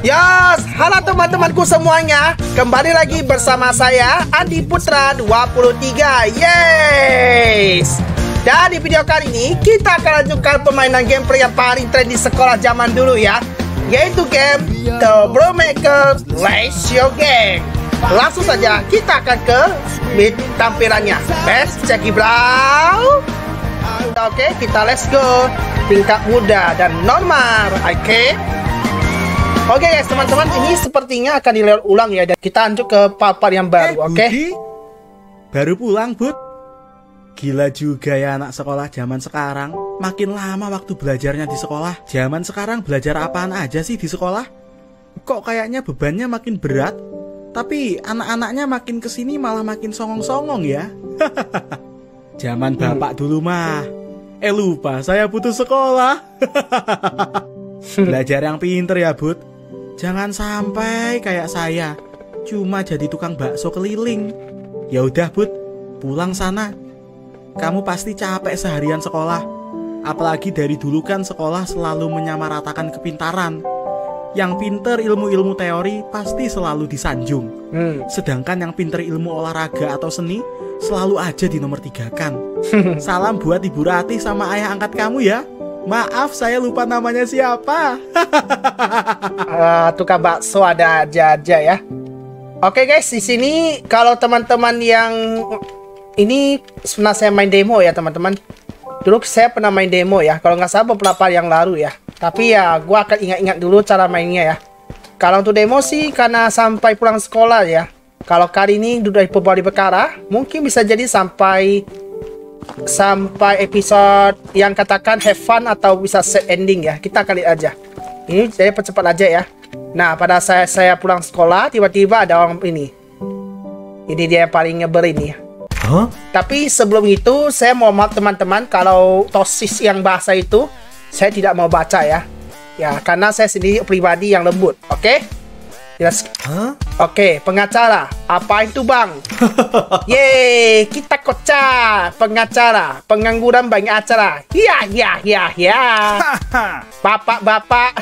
Yes, halo teman-temanku semuanya. Kembali lagi bersama saya Andi Putra 23. Yes. Dan di video kali ini kita akan lanjutkan permainan gameplay yang paling tren di sekolah zaman dulu ya, yaitu game The Brewmaker Ratio Game. Langsung saja kita akan ke tampilannya. Let's check it bro. Oke, kita let's go. Tingkat mudah dan normal. Oke guys, teman-teman, ini sepertinya akan dilayer ulang ya, dan kita lanjut ke part yang baru. Oke. Baru pulang, Bud? Gila juga ya anak sekolah zaman sekarang. Makin lama waktu belajarnya di sekolah. Zaman sekarang belajar apaan aja sih di sekolah? Kok kayaknya bebannya makin berat, tapi anak-anaknya makin kesini malah makin songong-songong ya. Zaman bapak dulu mah, lupa saya putus sekolah. Belajar yang pinter ya, Bud. Jangan sampai kayak saya cuma jadi tukang bakso keliling. Ya udah, Bud, pulang sana. Kamu pasti capek seharian sekolah. Apalagi dari dulu kan sekolah selalu menyamaratakan kepintaran. Yang pinter ilmu-ilmu teori pasti selalu disanjung. Sedangkan yang pinter ilmu olahraga atau seni selalu aja di nomor 3 kan. Salam buat Ibu Ratih sama ayah angkat kamu ya. Maaf saya lupa namanya siapa. Tukang bakso ada aja ya. Oke guys, di sini kalau teman-teman yang ini pernah saya main demo ya teman-teman. Dulu saya pernah main demo ya, kalau nggak salah beberapa yang lalu ya. Tapi ya gua akan ingat-ingat dulu cara mainnya ya. Kalau untuk demo sih karena sampai pulang sekolah ya. Kalau kali ini dari Pembawa Perkara mungkin bisa jadi sampai episode yang katakan have fun atau bisa set ending ya. Kita akan lihat aja. Ini saya percepat aja ya. Nah, pada saya pulang sekolah tiba-tiba ada orang ini. Ini dia yang paling ngebelin nih. Huh? Tapi sebelum itu saya mau maaf teman-teman kalau tosis yang bahasa itu saya tidak mau baca ya. Ya, karena saya sendiri pribadi yang lembut. Oke? Yes. Huh? Oke, pengacara. Apa itu bang? Yeay, kita kocak. Pengacara, pengangguran banyak acara. Ya. Bapak.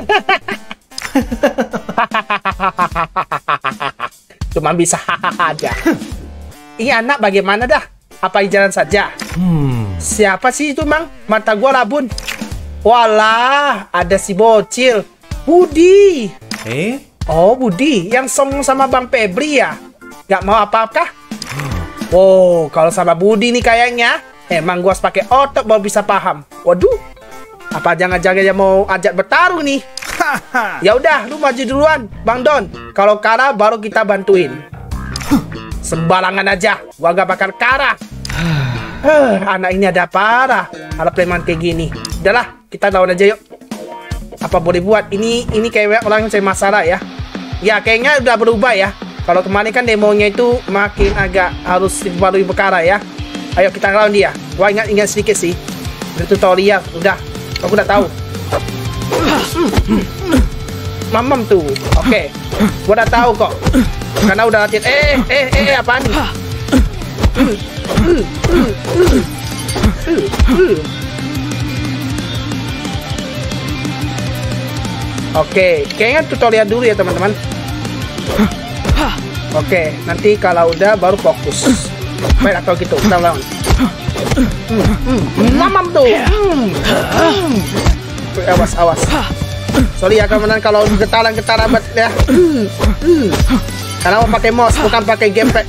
Cuma bisa aja. Ini anak bagaimana dah? Apa jalan saja? Siapa sih itu mang? Mata gua rabun. Walah, ada si bocil. Budi. Oh, Budi, yang song sama Bang Febri ya? Gak mau apa-apa? Oh, kalau sama Budi nih kayaknya emang gua harus pakai otak baru bisa paham. Waduh, apa jangan-jangan dia mau ajak bertarung nih? Ya udah, lu maju duluan, Bang Don. Kalau kalah baru kita bantuin. Sembarangan aja, gua gak bakal kalah. Anak ini ada parah. Ada preman kayak gini. Udahlah, kita lawan aja yuk. Apa boleh buat? Ini kayak orang yang cari masalah ya. Ya kayaknya udah berubah ya. Kalau kemarin kan demonya itu makin agak harus diperbarui perkara ya. Ayo kita lawan dia. Gua ingat sedikit sih. Udah tutorial, udah. Aku udah tahu. Mamam tuh. Oke. Gua udah tahu kok. Karena udah latihan. Apaan nih? Oke, kayaknya tutorial dulu ya teman-teman. Oke, nanti kalau udah baru fokus. Baik atau gitu, kita lawan. Mamam tuh. Awas. Sorry ya teman-teman kalau getaran banget ya. Karena mau pakai mouse bukan pakai gamepad.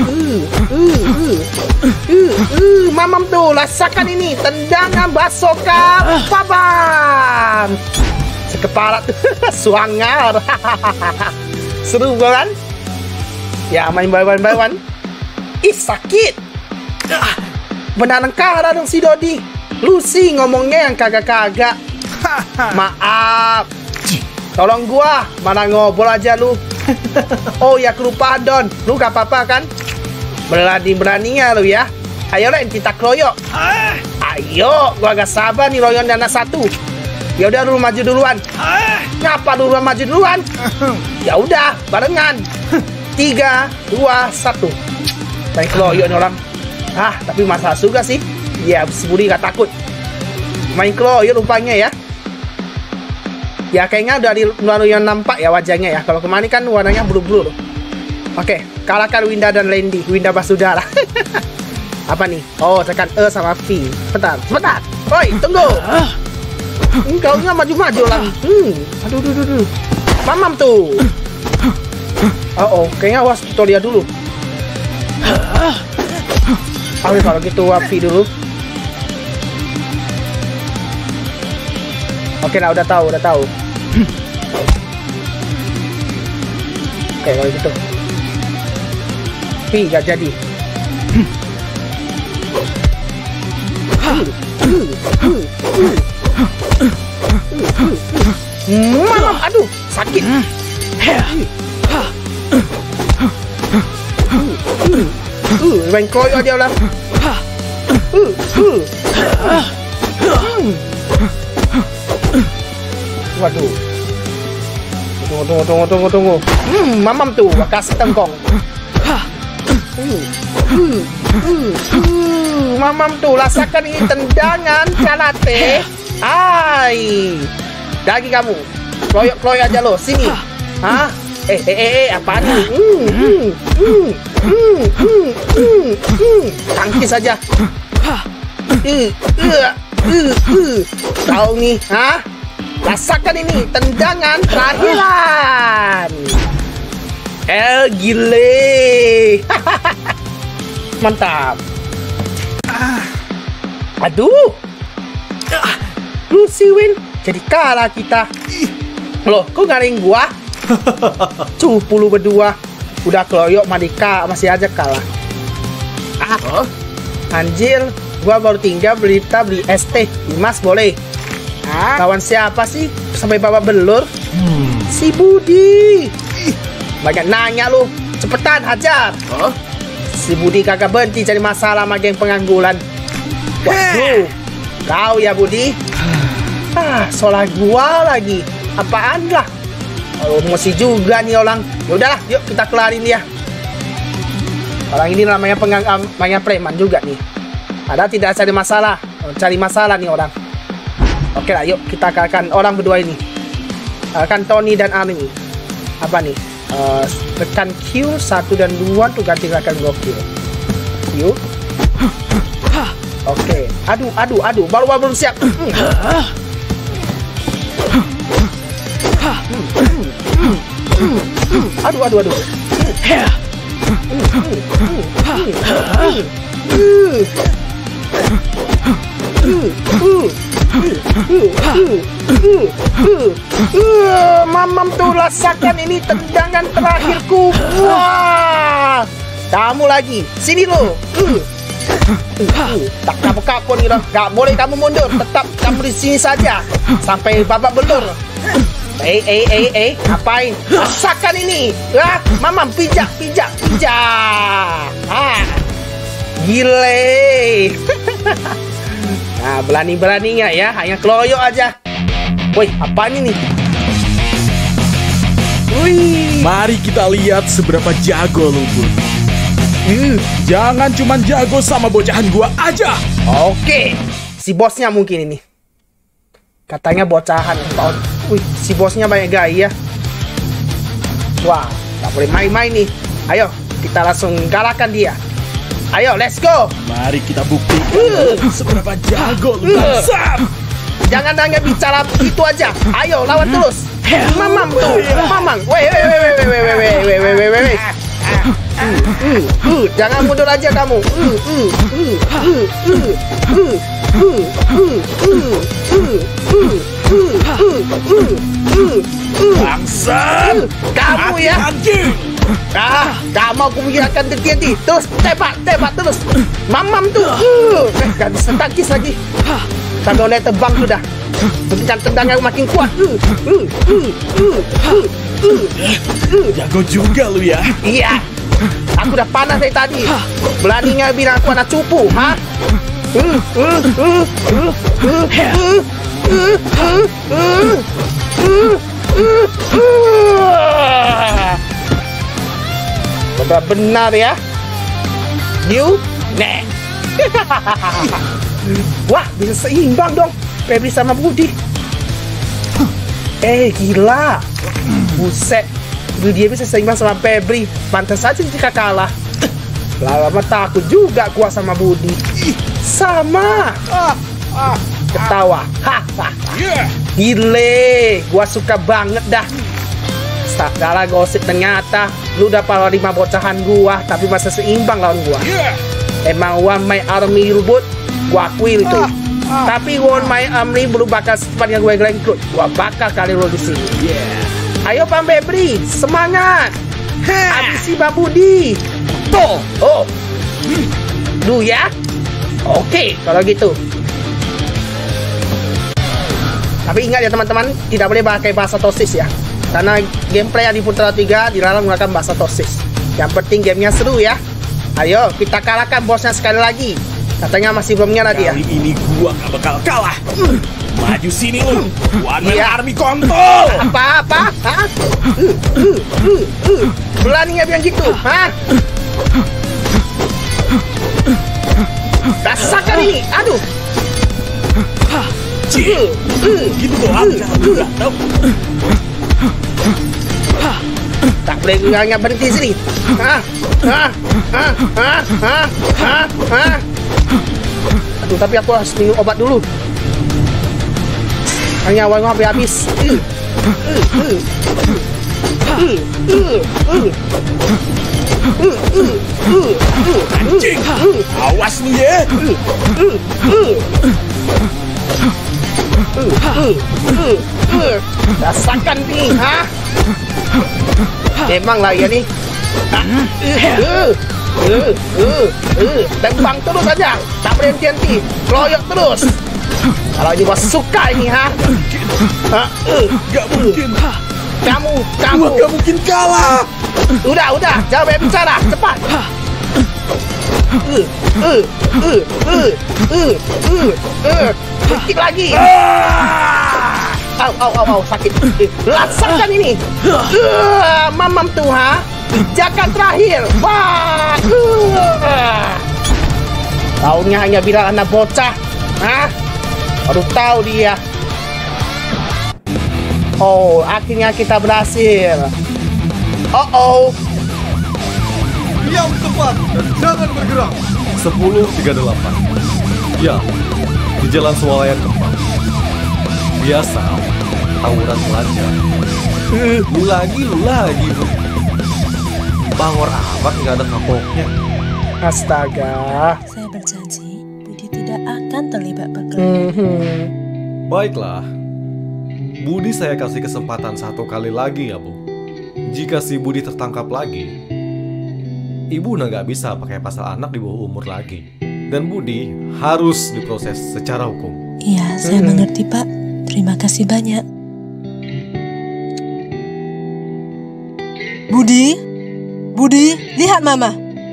Mamam tuh, rasakan ini tendangan basoka. Babam. Sekeparat suangar. Seru banget. Ya main bawan. Ih sakit. Beneran kalah dong si Dodi. Lu sih ngomongnya yang kagak-kagak. Maaf. Tolong gua, mana ngobrol aja lu. Oh ya kelupaan Don. Lu gak apa-apa kan? Berani-beraninya lu ya. Ayo Len kita kroyok. Ayo, gua agak sabar nih loyon dana satu. Ya udah lu maju duluan. Ngapa lu maju duluan? Ya udah, barengan. 3, 2, 1. Baik loyo nih orang. Tapi masalah juga sih. Ya, si Budi gak takut. Main kloyo rupanya ya. Ya kayaknya dari yang nampak ya wajahnya ya. Kalau kemarin kan warnanya blue-blue. Oke, kalahkan Winda dan Landy. Winda Basudara. Apa nih? Oh, tekan E sama V. Bentar. Woi, tunggu. Kau nggak maju-maju lah. Aduh. Mamam tuh. Oh, kayaknya awas tutorial dulu. Oke, kalau gitu V dulu. Oke lah, udah tahu. Oke, kalau gitu V gak jadi. Mamam, aduh, sakit. Main koyo aja lah. Waduh. Tunggu. Mamam tuh kasih tengkong. Mamam tuh rasakan ini tendangan karate. Lagi kamu. Kloyok aja lo, sini. Hah? Apaan nih? Tangkis aja. Tahu nih, hah? Rasakan ini tendangan terakhiran. Gile. Mantap. Aduh. Lucy win. Jadi kalah kita. Loh, kok ngaring gua? Cupu lu berdua. Udah keloyok Madika masih aja kalah. Anjir, gua baru tinggal beli ST. Dimas boleh. Lawan siapa sih sampai babak belur? Si Budi. Banyak nanya lu. Cepetan hajar. Si Budi kagak berhenti cari masalah sama geng pengangguran. Waduh. Kau ya Budi. Salah gua lagi. Apaan lah? Emosi juga nih orang. Yaudahlah, yuk kita kelarin dia. Orang ini namanya preman juga nih. Ada tidak cari masalah nih orang. Oke lah, yuk kita kalahkan orang berdua ini. Kalahkan Tony dan Army. Apa nih? Tekan Q 1 dan 2 untuk ganti gerakan gokil. Yuk. Oke. Aduh. Baru siap. Aduh. Mamam tuh rasakan ini tendangan terakhirku. Wah, kamu lagi sini lo. Tak kapok nih loh. Gak boleh kamu mundur. Tetap kamu di sini saja sampai babak belur. Ngapain? Rasakan ini. Mamam pijak. Gile. Nah, berani-beraninya ya, hanya keloyok aja. Woi, apaan ini? Wih. Mari kita lihat seberapa jago lu, Bud. Jangan cuman jago sama bocahan gua aja. Oke, si bosnya mungkin ini. Katanya bocahan. Wih, si bosnya banyak gaya. Wah, gak boleh main-main nih. Ayo, kita langsung kalahkan dia. Ayo, let's go. Mari kita buktikan seberapa jago lu, bangsat. Jangan hanya bicara itu aja. Ayo, lawan terus. Mamam tuh, mamang. Weh. Jangan mundur aja kamu. Bangsat. Kamu ya. Gak mau aku menghilangkan TNT. Terus tembak terus. Mamam tuh. Gak bisa tangkis lagi. Sampai oleh terbang sudah. Berikan tendangan makin kuat. Jago juga lu ya. Iya. Aku udah panas dari tadi. Beraninya bilang aku anak cupu, ha? Benar-benar ya. You nek. Wah, bisa seimbang dong Febri sama Budi. Gila. Buset. Dulu dia bisa seimbang sama Febri. Pantas saja jika kalah. Lama takut juga gua sama Budi. Sama. Ketawa. Gile. Gua suka banget dah. Sagala gosip ternyata lu udah pahlawan 5 bocahan gua, tapi masih seimbang lawan gua. Emang One My Army ribut, gua akui itu. Tapi One My Army belum bakal secepat yang gue rekrut. Gua bakal kali lu di sini. Ayo Bang Febri, semangat. Habisi Bang Budi. Tuh. Duh ya. Oke, kalau gitu. Tapi ingat ya teman-teman, tidak boleh pakai bahasa tosis ya. Karena gameplay yang di Putra 3 dilarang menggunakan bahasa tosis. Yang penting gamenya seru ya. Ayo kita kalahkan bosnya sekali lagi. Katanya masih belum nyala dia. Kali ini gua gak bakal kalah. Maju sini lu. One Man Army kontol. Apa? Hah? Berani nggak bilang gitu? Hah? Rasakan ini. Aduh. Gitu doang. Tahu. Tak boleh hanya berhenti sini. Aduh, tapi aku harus minum obat dulu. Hanya awal sampai habis. Anjing. Awas lu ya. Rasakan nih, ha? Memang lah ya nih. Tembang terus aja, tak berhenti-henti, keroyok terus. Kalau ini bos suka ini, ha? Gak mungkin. Kamu. Gua gak mungkin kalah. Udah, jangan banyak bicara, cepat. Sedikit lagi. Au, sakit. Rasakan ini. Mamam tuh, ha? Pijakan terakhir. Taunya hanya bilang anak bocah. Hah? Baru tahu dia. Oh, akhirnya kita berhasil. Diam tempat dan jangan bergerak. 10.38. Ya, di Jalan Swalayan Kempang. Biasa, tawuran pelajar. Lu lagi. Bangor amat nggak ada kapoknya. Astaga. Saya berjanji, Budi tidak akan terlibat perkelahian. Baiklah. Budi saya kasih kesempatan 1 kali lagi ya, Bu. Jika si Budi tertangkap lagi, Ibu udah nggak bisa pakai pasal anak di bawah umur lagi. Dan Budi harus diproses secara hukum. Iya, saya mengerti, Pak. Terima kasih banyak. Budi, lihat Mama.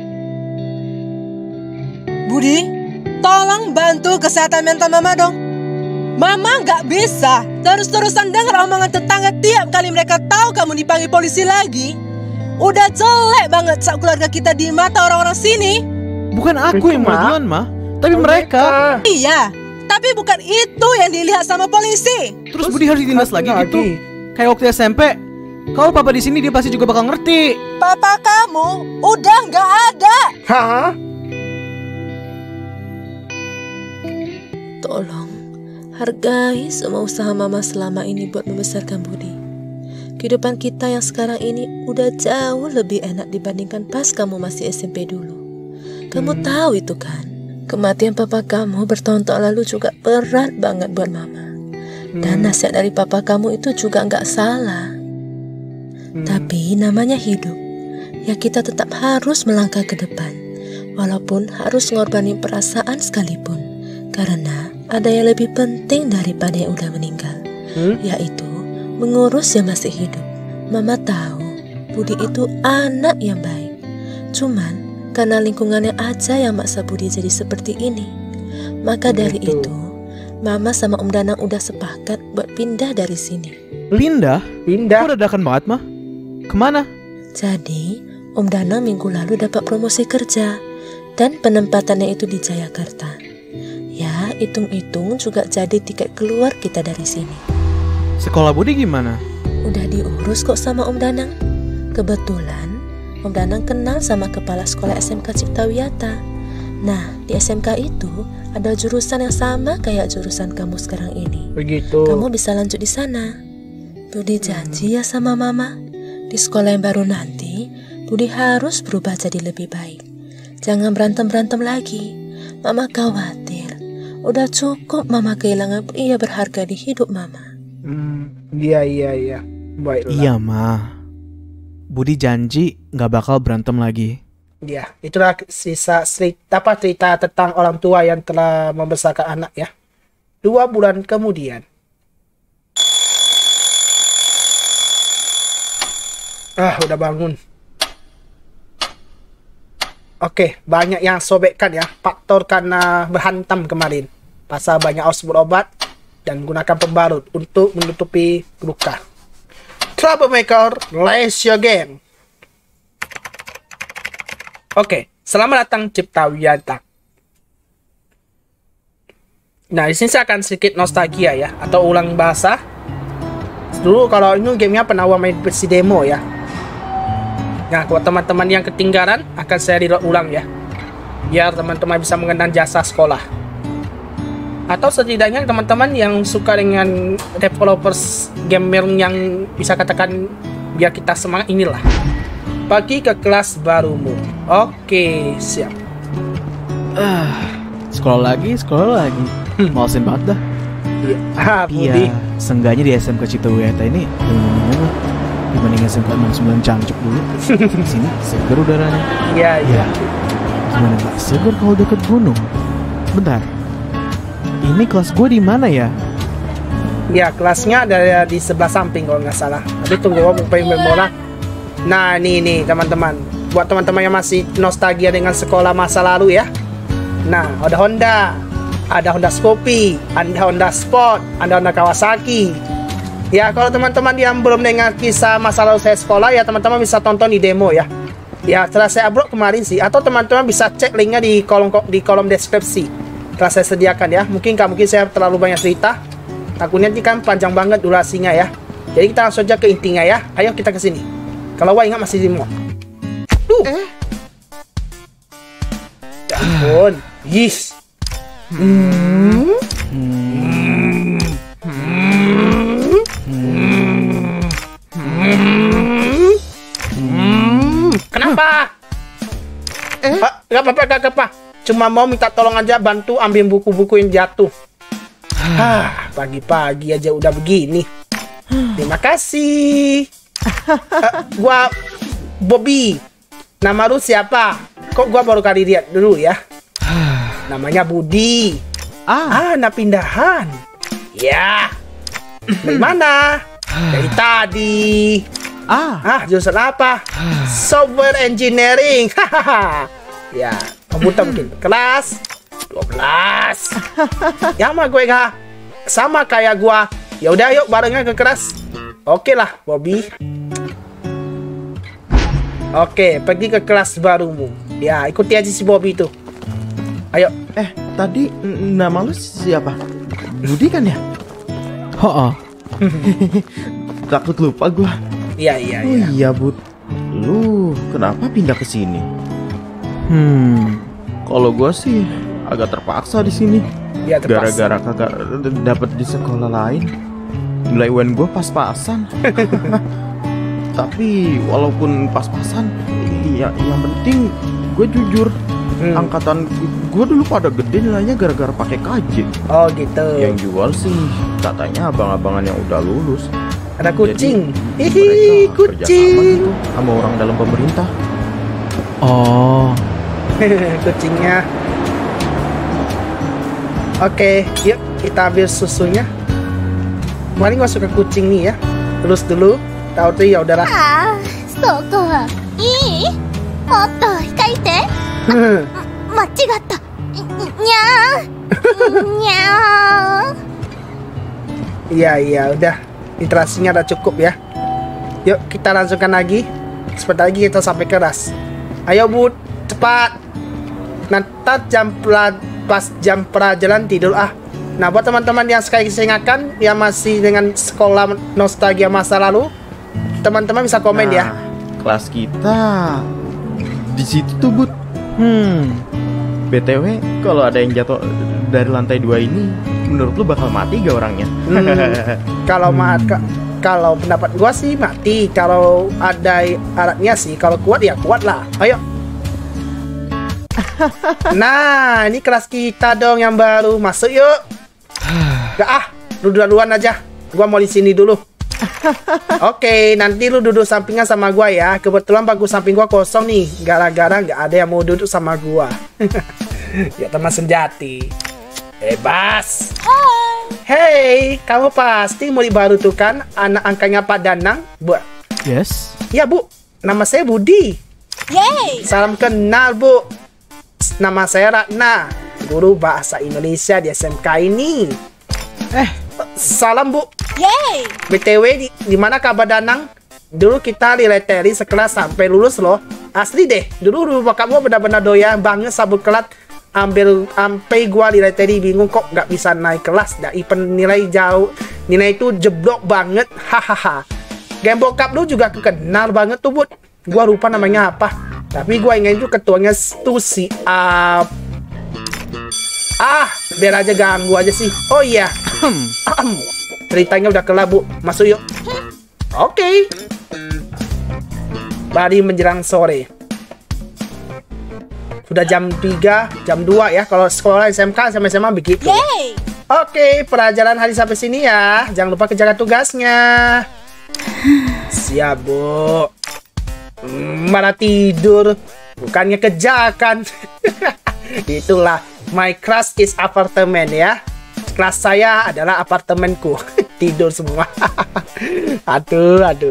Budi, tolong bantu kesehatan mental Mama dong. Mama nggak bisa terus-terusan dengar omongan tetangga tiap kali mereka tahu kamu dipanggil polisi lagi. Udah jelek banget saat keluarga kita di mata orang-orang sini. Bukan aku yang mau Ma, tapi mereka. Iya, tapi bukan itu yang dilihat sama polisi. Terus Budi harus ditindas lagi gitu. Kayak waktu SMP. Kalau papa di sini dia pasti juga bakal ngerti. Papa kamu udah nggak ada. Hah? Tolong hargai semua usaha Mama selama ini buat membesarkan Budi. Kehidupan kita yang sekarang ini udah jauh lebih enak dibandingkan pas kamu masih SMP dulu. Kamu tahu itu kan? Kematian papa kamu bertahun-tahun lalu juga berat banget buat Mama. Dan nasihat dari papa kamu itu juga nggak salah. Tapi namanya hidup. Ya kita tetap harus melangkah ke depan. Walaupun harus ngorbanin perasaan sekalipun. Karena ada yang lebih penting daripada yang udah meninggal. Yaitu mengurus yang masih hidup. Mama tahu Budi itu anak yang baik. Cuman karena lingkungannya aja yang maksa Budi jadi seperti ini. Maka dari itu Mama sama Om Danang udah sepakat buat pindah dari sini. Pindah? Pindah? Kok dadakan banget mah? Kemana? Jadi Om Danang minggu lalu dapat promosi kerja. Dan penempatannya itu di Jayakarta. Ya hitung-hitung juga jadi tiket keluar kita dari sini. sekolah Budi gimana? Udah diurus kok sama Om Danang. Kebetulan Om Danang kenal sama kepala sekolah SMK Ciptawiyata. Nah, di SMK itu ada jurusan yang sama kayak jurusan kamu sekarang ini. Begitu. Kamu bisa lanjut di sana. Budi janji ya sama Mama, di sekolah yang baru nanti Budi harus berubah jadi lebih baik. Jangan berantem-berantem lagi. Mama khawatir. Udah cukup Mama kehilangan pria berharga di hidup Mama. Iya. Baiklah. Iya, Ma. Budi janji nggak bakal berantem lagi. Ya, itulah cerita tentang orang tua yang telah membesarkan anak ya. 2 bulan kemudian. Udah bangun. Oke, banyak yang sobekkan ya. Faktor karena berhantam kemarin. Pasal banyak aus berobat dan gunakan pembalut untuk menutupi luka. Troublemaker, let's your game. Oke, selamat datang Ciptawiyata. Nah, di sini saya akan sedikit nostalgia ya, atau ulang bahasa. Dulu kalau ini gamenya pernah main versi demo ya. Nah, buat teman-teman yang ketinggalan akan saya reload ulang ya, biar teman-teman bisa mengenang jasa sekolah. Atau setidaknya teman-teman yang suka dengan developers gamer yang bisa katakan biar kita semangat inilah. Pergi ke kelas barumu. Oke, siap. Sekolah lagi. Malesin banget dah. Budi. Iya, seenggaknya di SMK Ciptawiyata ini dibanding SMK 69 Cangcuk dulu. Sini seger udaranya. Iya. Gimana nggak seger kalau deket gunung? Bentar. Ini kelas gue di mana ya? Ya, kelasnya ada di sebelah samping kalau nggak salah. Tapi tunggu, mau main bola. Nah, nih teman-teman. Buat teman-teman yang masih nostalgia dengan sekolah masa lalu ya. Nah, ada Honda Scoopy, ada Honda Sport, ada Honda Kawasaki. Ya, kalau teman-teman yang belum dengar kisah masa lalu saya sekolah ya, teman-teman bisa tonton di demo ya. Ya, setelah saya upload kemarin sih, atau teman-teman bisa cek linknya di kolom deskripsi. Telah saya sediakan ya. Mungkin saya terlalu banyak cerita. Takutnya ini kan panjang banget durasinya ya. Jadi kita langsung aja ke intinya ya. Ayo kita ke sini. Kalau wah ingat masih di mod. Ya ampun. Yes. Kenapa? Gak apa-apa. Cuma mau minta tolong aja, bantu ambil buku-buku yang jatuh. Pagi-pagi aja udah begini. Terima kasih. Gua Bobby. Nama lu siapa? Kok gua baru kali lihat dulu ya. Namanya Budi. Anak pindahan. Ya. Dari mana? Dari tadi. Jurusan apa? Software engineering. Ya, komputer mungkin. Kelas 12. Ya mah gue gak sama kayak gua. Ya udah yuk barengnya ke kelas. Oke lah, Bobby. Oke, pergi ke kelas barumu. Ya, ikuti aja si Bobby itu. Ayo. Tadi nama lu siapa? Budi kan ya? Takut lupa gua. Iya. Oh iya, Bud. Lu kenapa pindah ke sini? Kalau gua sih agak terpaksa di sini. Ya, terpaksa. Gara-gara kagak dapet di sekolah lain. Nilai UN gua pas-pasan. Tapi walaupun pas-pasan, yang penting gue jujur. Angkatan gue dulu pada gede nilainya gara-gara pakai KJ. Oh gitu. Yang jual sih katanya abang-abangan yang udah lulus. Ada kucing. Hihi, kucing. Gitu sama orang dalam pemerintah. Oh. Kucingnya. Oke, yuk kita ambil susunya. Paling gak suka kucing nih ya. Terus dulu, tahu tuh ya udahlah. そこはいいもっと控えて間違ったにゃーにゃー Iya, udah. Literasinya udah cukup ya. Yuk kita langsungkan lagi. Sebentar lagi kita sampai kelas. Ayo Bud, cepat. Nanti pas jam pelajaran tidur Nah, buat teman-teman yang sekali ingatkan yang masih dengan sekolah nostalgia masa lalu, teman-teman bisa komen ya. Kelas kita di situ tuh, Bud. BTW, kalau ada yang jatuh dari lantai 2 ini, menurut lu bakal mati gak orangnya? Kalau pendapat gua sih mati. Kalau ada alatnya sih, kalau kuat ya kuat lah. Ayo. Nah, ini kelas kita dong yang baru. Masuk yuk. Gak lu duluan aja. Gua mau di sini dulu. Oke, nanti lu duduk sampingan sama gua ya. Kebetulan bangku samping gua kosong nih. Gara-gara nggak ada yang mau duduk sama gua. Ya teman sejati. Bebas. Hey, kamu pasti murid baru tuh kan? Anak angkanya Pak Danang, Bu? Yes. Ya, Bu. Nama saya Budi. Yeay! Salam kenal, Bu. Nama saya Ratna, guru bahasa Indonesia di SMK ini. Salam, Bu. Yeay! BTW, di mana kabar Danang? Dulu kita dileteri sekelas sampai lulus loh. Asli deh, dulu bokap gua benar-benar doyan banget sabut kelas. Sampai gua dileteri bingung kok nggak bisa naik kelas. Dari penilai jauh, nilai itu jeblok banget. Hahaha. Game bokap lu juga kenal banget tuh, Bud. Gua lupa namanya apa. Tapi gua ingat itu ketuanya tuh si biar aja ganggu aja sih. Oh iya. Ceritanya udah kelar, Bu. Masuk yuk. Oke. Bari menjelang sore. Sudah jam 3, jam 2 ya. Kalau sekolah SMK, SMA begitu. Yeay! Oke, pelajaran hari sampai sini ya. Jangan lupa kerjakan tugasnya. Siap, Bu. Malah tidur. Bukannya kerjakan. Itulah. My class is apartemen ya. Kelas saya adalah apartemenku. Tidur semua. Aduh.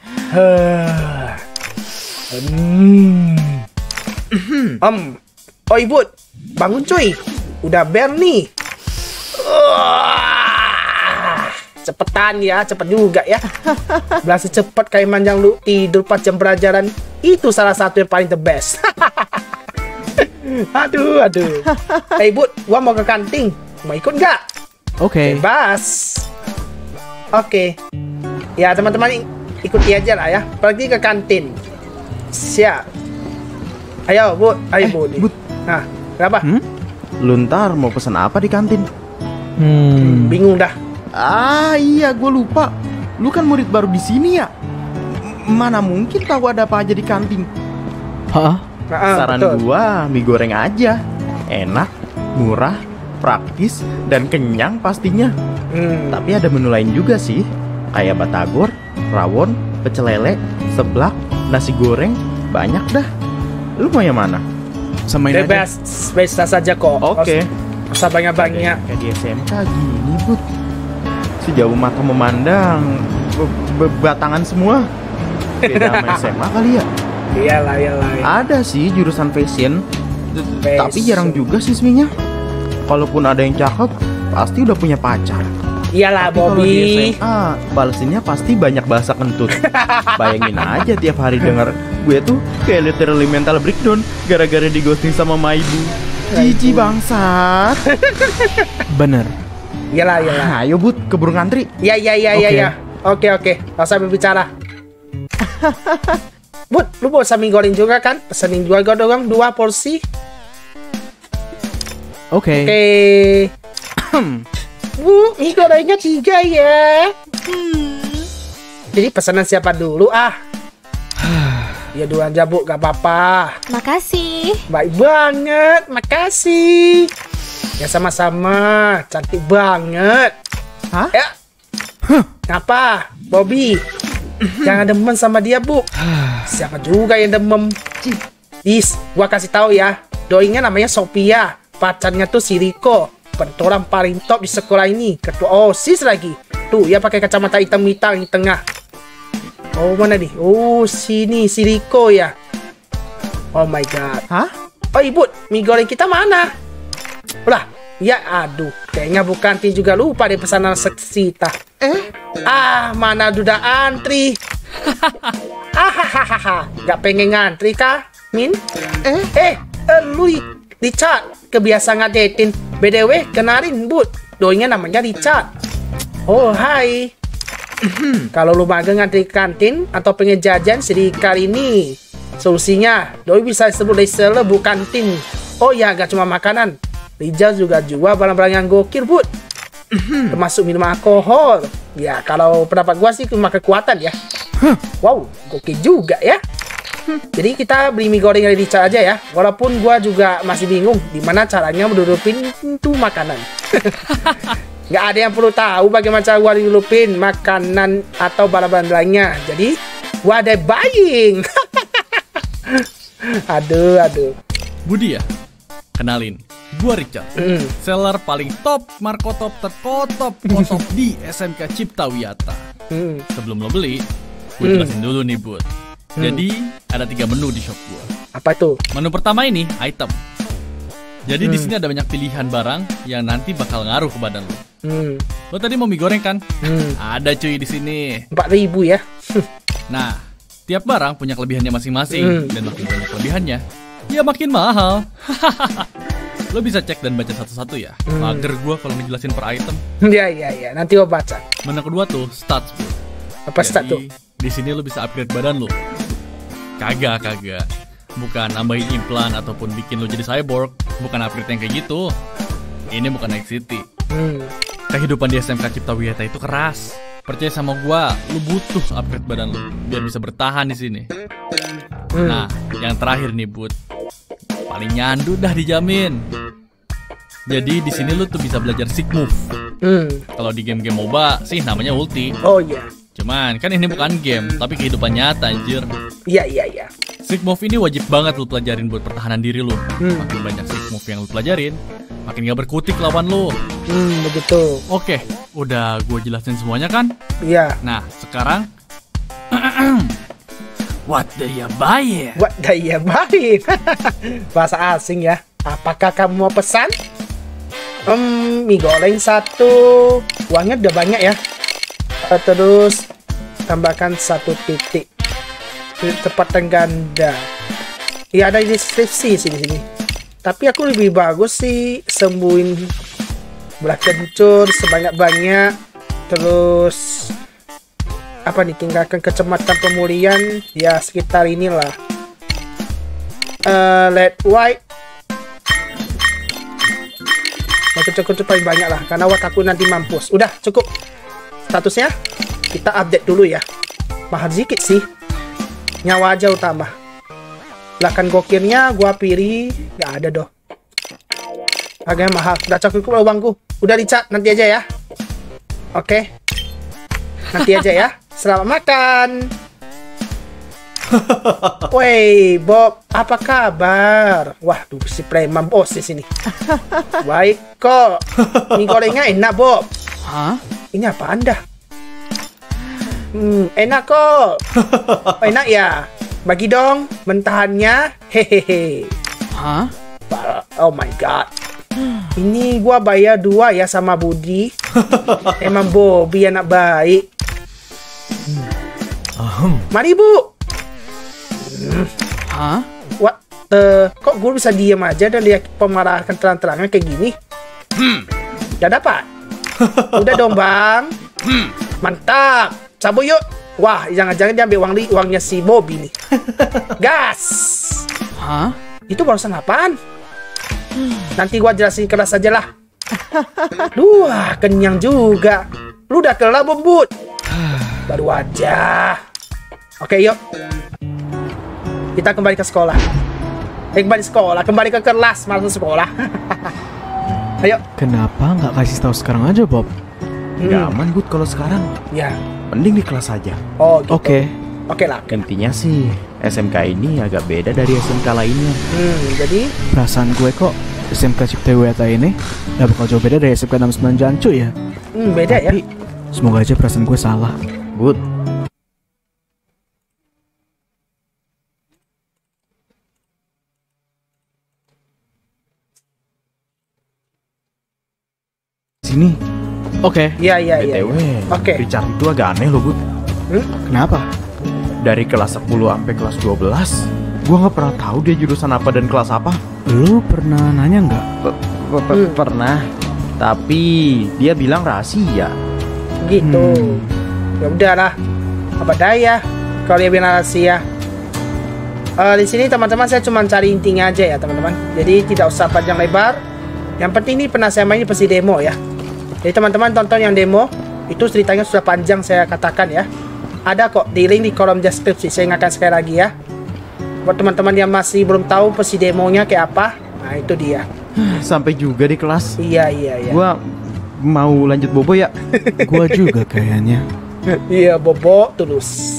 Oh Ibu, bangun cuy. Udah bel nih. Cepetan ya, cepet juga ya. Berasa cepet kayak manjang lu tidur pas jam pelajaran. Itu salah satu yang paling the best. Aduh. Hey Bud, gua mau ke kantin. Mau ikut nggak? Oke. Bebas. Oke. Ya teman-teman ikuti aja lah ya. Pergi ke kantin. Siap. Ayo Bu, Bud. Nah, kenapa? Lu ntar mau pesan apa di kantin? Bingung dah. Iya, gue lupa. Lu kan murid baru di sini ya. Mana mungkin tahu ada apa aja di kantin? Saran gua mie goreng aja. Enak, murah, praktis, dan kenyang pastinya. Tapi ada menu lain juga sih. Kayak batagor, rawon, pecel lele, seblak, nasi goreng, banyak dah. Lu mau yang mana? Samain aja. Bebas saja kok. Oke. Usah banyak-banyak. Kayak di SMK gini, Bud. Sejauh mata memandang, batangan semua. Beda sama SMA kali ya? Iyalah. Ada sih jurusan fashion, tapi jarang juga siswinya. Kalaupun ada yang cakep, pasti udah punya pacar. Iyalah, Tapi kalau di Bobby. SMA, balesinnya pasti banyak bahasa kentut. Bayangin aja tiap hari denger gue tuh kayak literally mental breakdown gara-gara di ghosting sama Maibu. Cici bangsat. Bener. Iyalah. Ayo Bud, keburu ngantri. Iya. Oke. Gak usah berbicara. Bud, lu mau mie goreng juga kan? Pesenin dua dong, 2 porsi. Oke. Bu, mie gorengnya 3 ya. Jadi pesanan siapa dulu Ya dua aja Bu, gak apa-apa. Makasih. Baik banget, makasih. Ya sama-sama, cantik banget. Hah? Ya. Apa, Bobby? Jangan demen sama dia, Bu. Siapa juga yang demam? Gua kasih tahu ya. Doinya namanya Sophia. Pacarnya tuh si Riko. Pentolan paling top di sekolah ini. Ketua OSIS lagi. Tuh, ya pakai kacamata hitam-hitam di tengah. Oh, mana nih? Oh, sini si Riko ya. Oh my god. Hah? Oh, Ibu, mie goreng kita mana? Ulah, ya aduh. Kayaknya Bu Kantin juga lupa deh pesanan Sita. Mana udah antri. Gak pengen ngantri kah, Min? Lu Dica kebiasaan ngagetin. BDW, kenalin, Bud. Doinya namanya Richard. Oh, hai. Kalau lu magang ngantri ke kantin atau pengen jajan sedih kali ini, solusinya Doi bisa sebut selebu kantin. Oh ya, gak cuma makanan, Rijal juga jual barang-barang yang gokil, Bud. Termasuk minum alkohol. Ya, kalau pendapat gua sih cuma kekuatan ya. Wow, gokil juga ya. Jadi kita beli mie goreng dari Richard aja ya. Walaupun gua juga masih bingung gimana caranya mendudupin itu makanan. Nggak ada yang perlu tahu bagaimana cara gua dilupin makanan atau barang-barang lainnya. Jadi gua ada buying. aduh. Budi ya? Kenalin, gua Richard. Seller paling top, markotop terkotop di SMK Cipta Wiyata. Sebelum lo beli, gue jelasin dulu nih, Bud. Jadi ada 3 menu di shop gua. Apa itu? Menu pertama ini item. Jadi di sini ada banyak pilihan barang yang nanti bakal ngaruh ke badan lo. Lo tadi mau mie goreng kan? Ada cuy di sini. 4.000 ya. Nah, tiap barang punya kelebihannya masing-masing dan makin banyak kelebihannya, ya makin mahal. Lo bisa cek dan baca satu-satu ya. Mager gua kalau ngejelasin per item. Iya. Nanti gua baca. Menu kedua tuh stats, Bud. Apa stat tuh? Di sini lo bisa upgrade badan lo. Kagak. Bukan nambahin implan ataupun bikin lo jadi cyborg. Bukan upgrade yang kayak gitu. Ini bukan Night City. Kehidupan di SMK Cipta Wiyata itu keras. Percaya sama gua, lo butuh upgrade badan lo biar bisa bertahan di sini. Nah, yang terakhir nih, Bud. Paling nyandu dah dijamin. Jadi di sini lo tuh bisa belajar Sick Move. Kalau di game-game MOBA sih namanya ulti. Oh iya. Cuman kan ini bukan game, tapi kehidupan nyata anjir. Iya. Sick Move ini wajib banget lu pelajarin buat pertahanan diri lu. Makin banyak Sick Move yang lu pelajarin, makin gak berkutik lawan lu. Begitu. Oke, udah gue jelasin semuanya kan? Iya. Nah, sekarang what do you buy? What do you buy? Bahasa asing ya. Apakah kamu mau pesan? Mie goreng 1. Uangnya udah banyak ya. Terus tambahkan 1 titik. Kecepatan ganda. Ya ada deskripsi sini. Tapi aku lebih bagus sih sembuhin belah kencur sebanyak-banyak. Terus apa nih, tinggalkan kecamatan pemulihan ya sekitar inilah. Let white. Cukup paling banyak lah karena watakku nanti mampus. Udah cukup. Statusnya kita update dulu ya. Mahal sedikit sih. Nyawa aja utama. Belakang gokirnya gua pilih nggak ada doh. Harganya mahal. Udah cukup uangku. Udah Richard, nanti aja ya. Oke. Nanti aja ya. Selamat makan. Woi, Bob, apa kabar? Wah, tuh si preman bos di sini. Baik kok. Mie gorengnya enak, Bob. Hah? Ini apa Anda? Enak kok. Enak ya? Bagi dong mentahannya. Hehehe. Hah? Oh my god. Ini gua bayar 2 ya sama Budi. Emang Bobby anak baik. Mari Bu. Hah? What the? Kok gue bisa diam aja dan lihat pemarahan terang-terangan kayak gini? Udah dapat? Udah dong bang. Mantap. Cabut yuk. Wah, jangan-jangan dia ambil uangnya si Bobby nih. Gas. Hah? Itu barusan apaan? Nanti gua jelasin keras aja lah. Wah, kenyang juga. Lu udah kelar bebut. Baru aja. Oke, yuk. Kita kembali ke sekolah. Kembali ke kelas, malas sekolah. Ayo. Kenapa nggak kasih tahu sekarang aja, Bob? Nggak aman, Bud, kalau sekarang. Ya. Mending di kelas aja. Oh, gitu. Oke lah. Intinya sih, SMK ini agak beda dari SMK lainnya. Jadi? Perasaan gue kok, SMK Cipta Wiyata ini nggak bakal jauh beda dari SMK 69 Jancu ya. Beda. Tapi, ya. Semoga aja perasaan gue salah. Bud. Sini. Oke. Iya. BTW, Richard itu agak aneh loh, Bud. Kenapa? Dari kelas 10 sampai kelas 12, gua nggak pernah tahu dia jurusan apa dan kelas apa. Lu pernah nanya nggak? Pernah. Tapi dia bilang rahasia. Gitu. Ya udahlah. Apa daya kalau dia bilang rahasia. Di sini teman-teman saya cuma cari intinya aja ya teman-teman. Jadi tidak usah panjang lebar. Yang penting ini pernah saya main, ini pasti demo ya. Jadi teman-teman tonton yang demo. Itu ceritanya sudah panjang saya katakan ya. Ada kok di link di kolom deskripsi. Saya ingatkan sekali lagi ya. Buat teman-teman yang masih belum tahu versi demonya kayak apa, nah itu dia. Sampai juga di kelas. Iya. Gua mau lanjut bobo ya. Gua juga kayaknya. Iya, bobo tulus.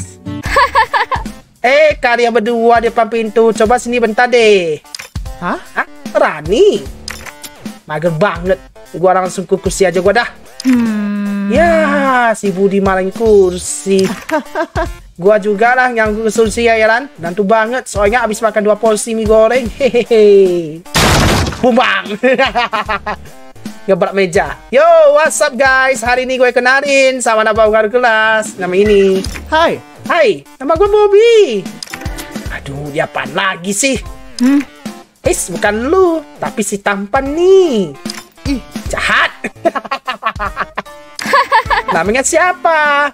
Kalian berdua di depan pintu, coba sini bentar deh. Hah? Rani? Mager banget. Gua langsung ke kursi aja gua dah. Ya, si Budi malahin kursi. Gua juga lah yang kursi ya Lan. Nantu banget, soalnya abis makan 2 porsi mie goreng. Hehehe. Bumbang. Gebrak meja. Yo, what's up guys? Hari ini gue kenalin sama nama baru kelas. Nama ini. Hai, nama gue Bobby. Aduh, dia apaan lagi sih? Bukan lu, tapi si tampan nih. Ih, jahat. Namanya siapa?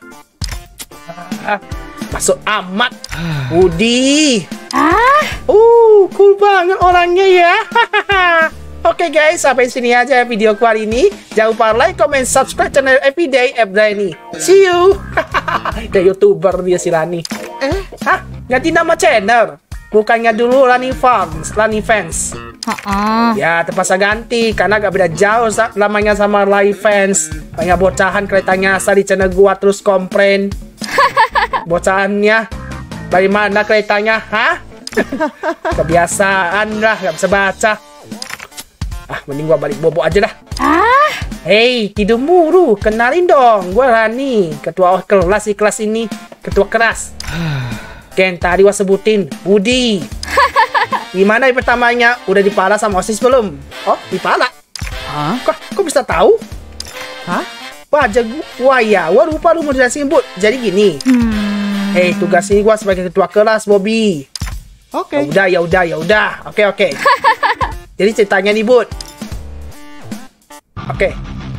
Masuk amat. Budi. Cool banget orangnya ya. Oke guys, sampai sini aja video kali ini. Jangan lupa like, comment, subscribe channel Everyday Rani. See you. Dia YouTuber dia si Rani. Ganti nama channel. Bukannya dulu Rani Fans. Ya, terpaksa ganti karena gak beda jauh namanya sama Live Fans. Banyak bocahan keretanya asal di channel gua terus komplain. Bocahannya dari mana keretanya? Kebiasaan lah, gak bisa baca. Mending gua balik bobo aja dah. Hei, tidur mulu. Kenalin dong, gua Rani, ketua kelas di kelas ini, ketua keras. Ken tadi gua sebutin Budi. Gimana yang pertamanya? Udah dipala sama OSIS belum? Oh, dipala? Kok bisa tahu? Wah ya, gua lupa lu mau jelasin Bud. Jadi gini. Hei, tugas ini gua sebagai ketua kelas, Bobby. Oke. Ya udah. Oke. Jadi ceritanya nih, Bud. Oke.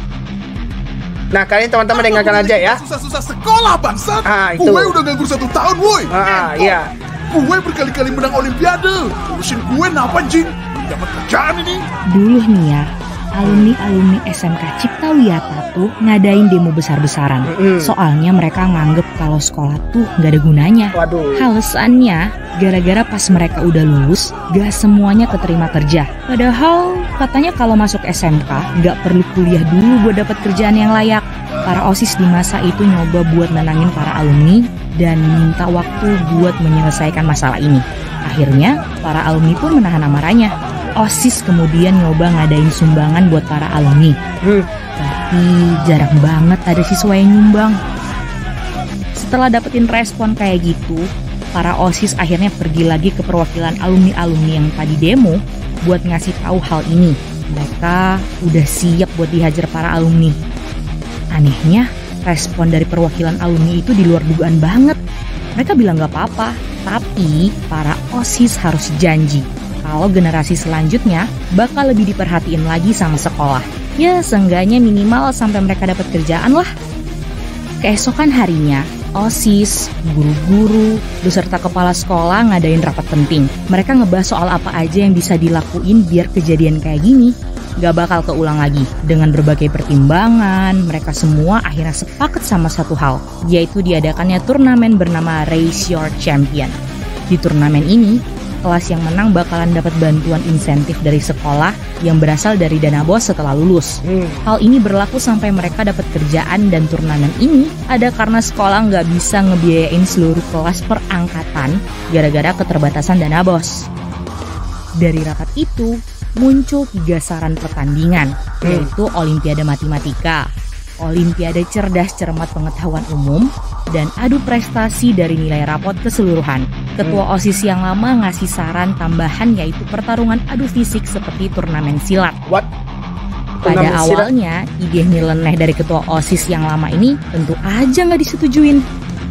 Nah, kalian teman-teman dengarkan aja ya. Susah-susah sekolah, bangsat. Itu. Gue udah nganggur 1 tahun, woi. Iya. Gue berkali-kali menang olimpiade. Urusin gue napa, Jing? Dapat kerjaan ini. Dulu nih ya, alumni SMK Cipta Wiyata tuh ngadain demo besar-besaran. Soalnya mereka nganggep kalau sekolah tuh gak ada gunanya. Waduh. Alasannya, gara-gara pas mereka udah lulus, gak semuanya keterima kerja. Padahal katanya kalau masuk SMK gak perlu kuliah dulu buat dapat kerjaan yang layak. Para OSIS di masa itu nyoba buat nenangin para alumni dan minta waktu buat menyelesaikan masalah ini. Akhirnya, para alumni pun menahan amarahnya. OSIS kemudian nyoba ngadain sumbangan buat para alumni. Tapi jarang banget ada siswa yang nyumbang. Setelah dapetin respon kayak gitu, para OSIS akhirnya pergi lagi ke perwakilan alumni-alumni yang tadi demo buat ngasih tahu hal ini. Mereka udah siap buat dihajar para alumni. Anehnya, respon dari perwakilan alumni itu di luar dugaan banget. Mereka bilang gak apa-apa, tapi para OSIS harus janji kalau generasi selanjutnya bakal lebih diperhatiin lagi sama sekolah. Ya, seenggaknya minimal sampai mereka dapat kerjaan lah. Keesokan harinya, OSIS, guru-guru, beserta kepala sekolah ngadain rapat penting. Mereka ngebahas soal apa aja yang bisa dilakuin biar kejadian kayak gini gak bakal keulang lagi. Dengan berbagai pertimbangan, mereka semua akhirnya sepakat sama satu hal, yaitu diadakannya turnamen bernama Raise Your Champion. Di turnamen ini, kelas yang menang bakalan dapat bantuan insentif dari sekolah yang berasal dari dana BOS setelah lulus. Hal ini berlaku sampai mereka dapat kerjaan, dan turnamen ini ada karena sekolah nggak bisa ngebiayain seluruh kelas per angkatan gara-gara keterbatasan dana BOS. Dari rapat itu, muncul 3 saran pertandingan, yaitu Olimpiade Matematika, Olimpiade Cerdas Cermat Pengetahuan Umum, dan adu prestasi dari nilai rapot keseluruhan. Ketua OSIS yang lama ngasih saran tambahan, yaitu pertarungan adu fisik seperti turnamen silat. Pada awalnya, ide nyeleneh dari ketua OSIS yang lama ini tentu aja nggak disetujuin.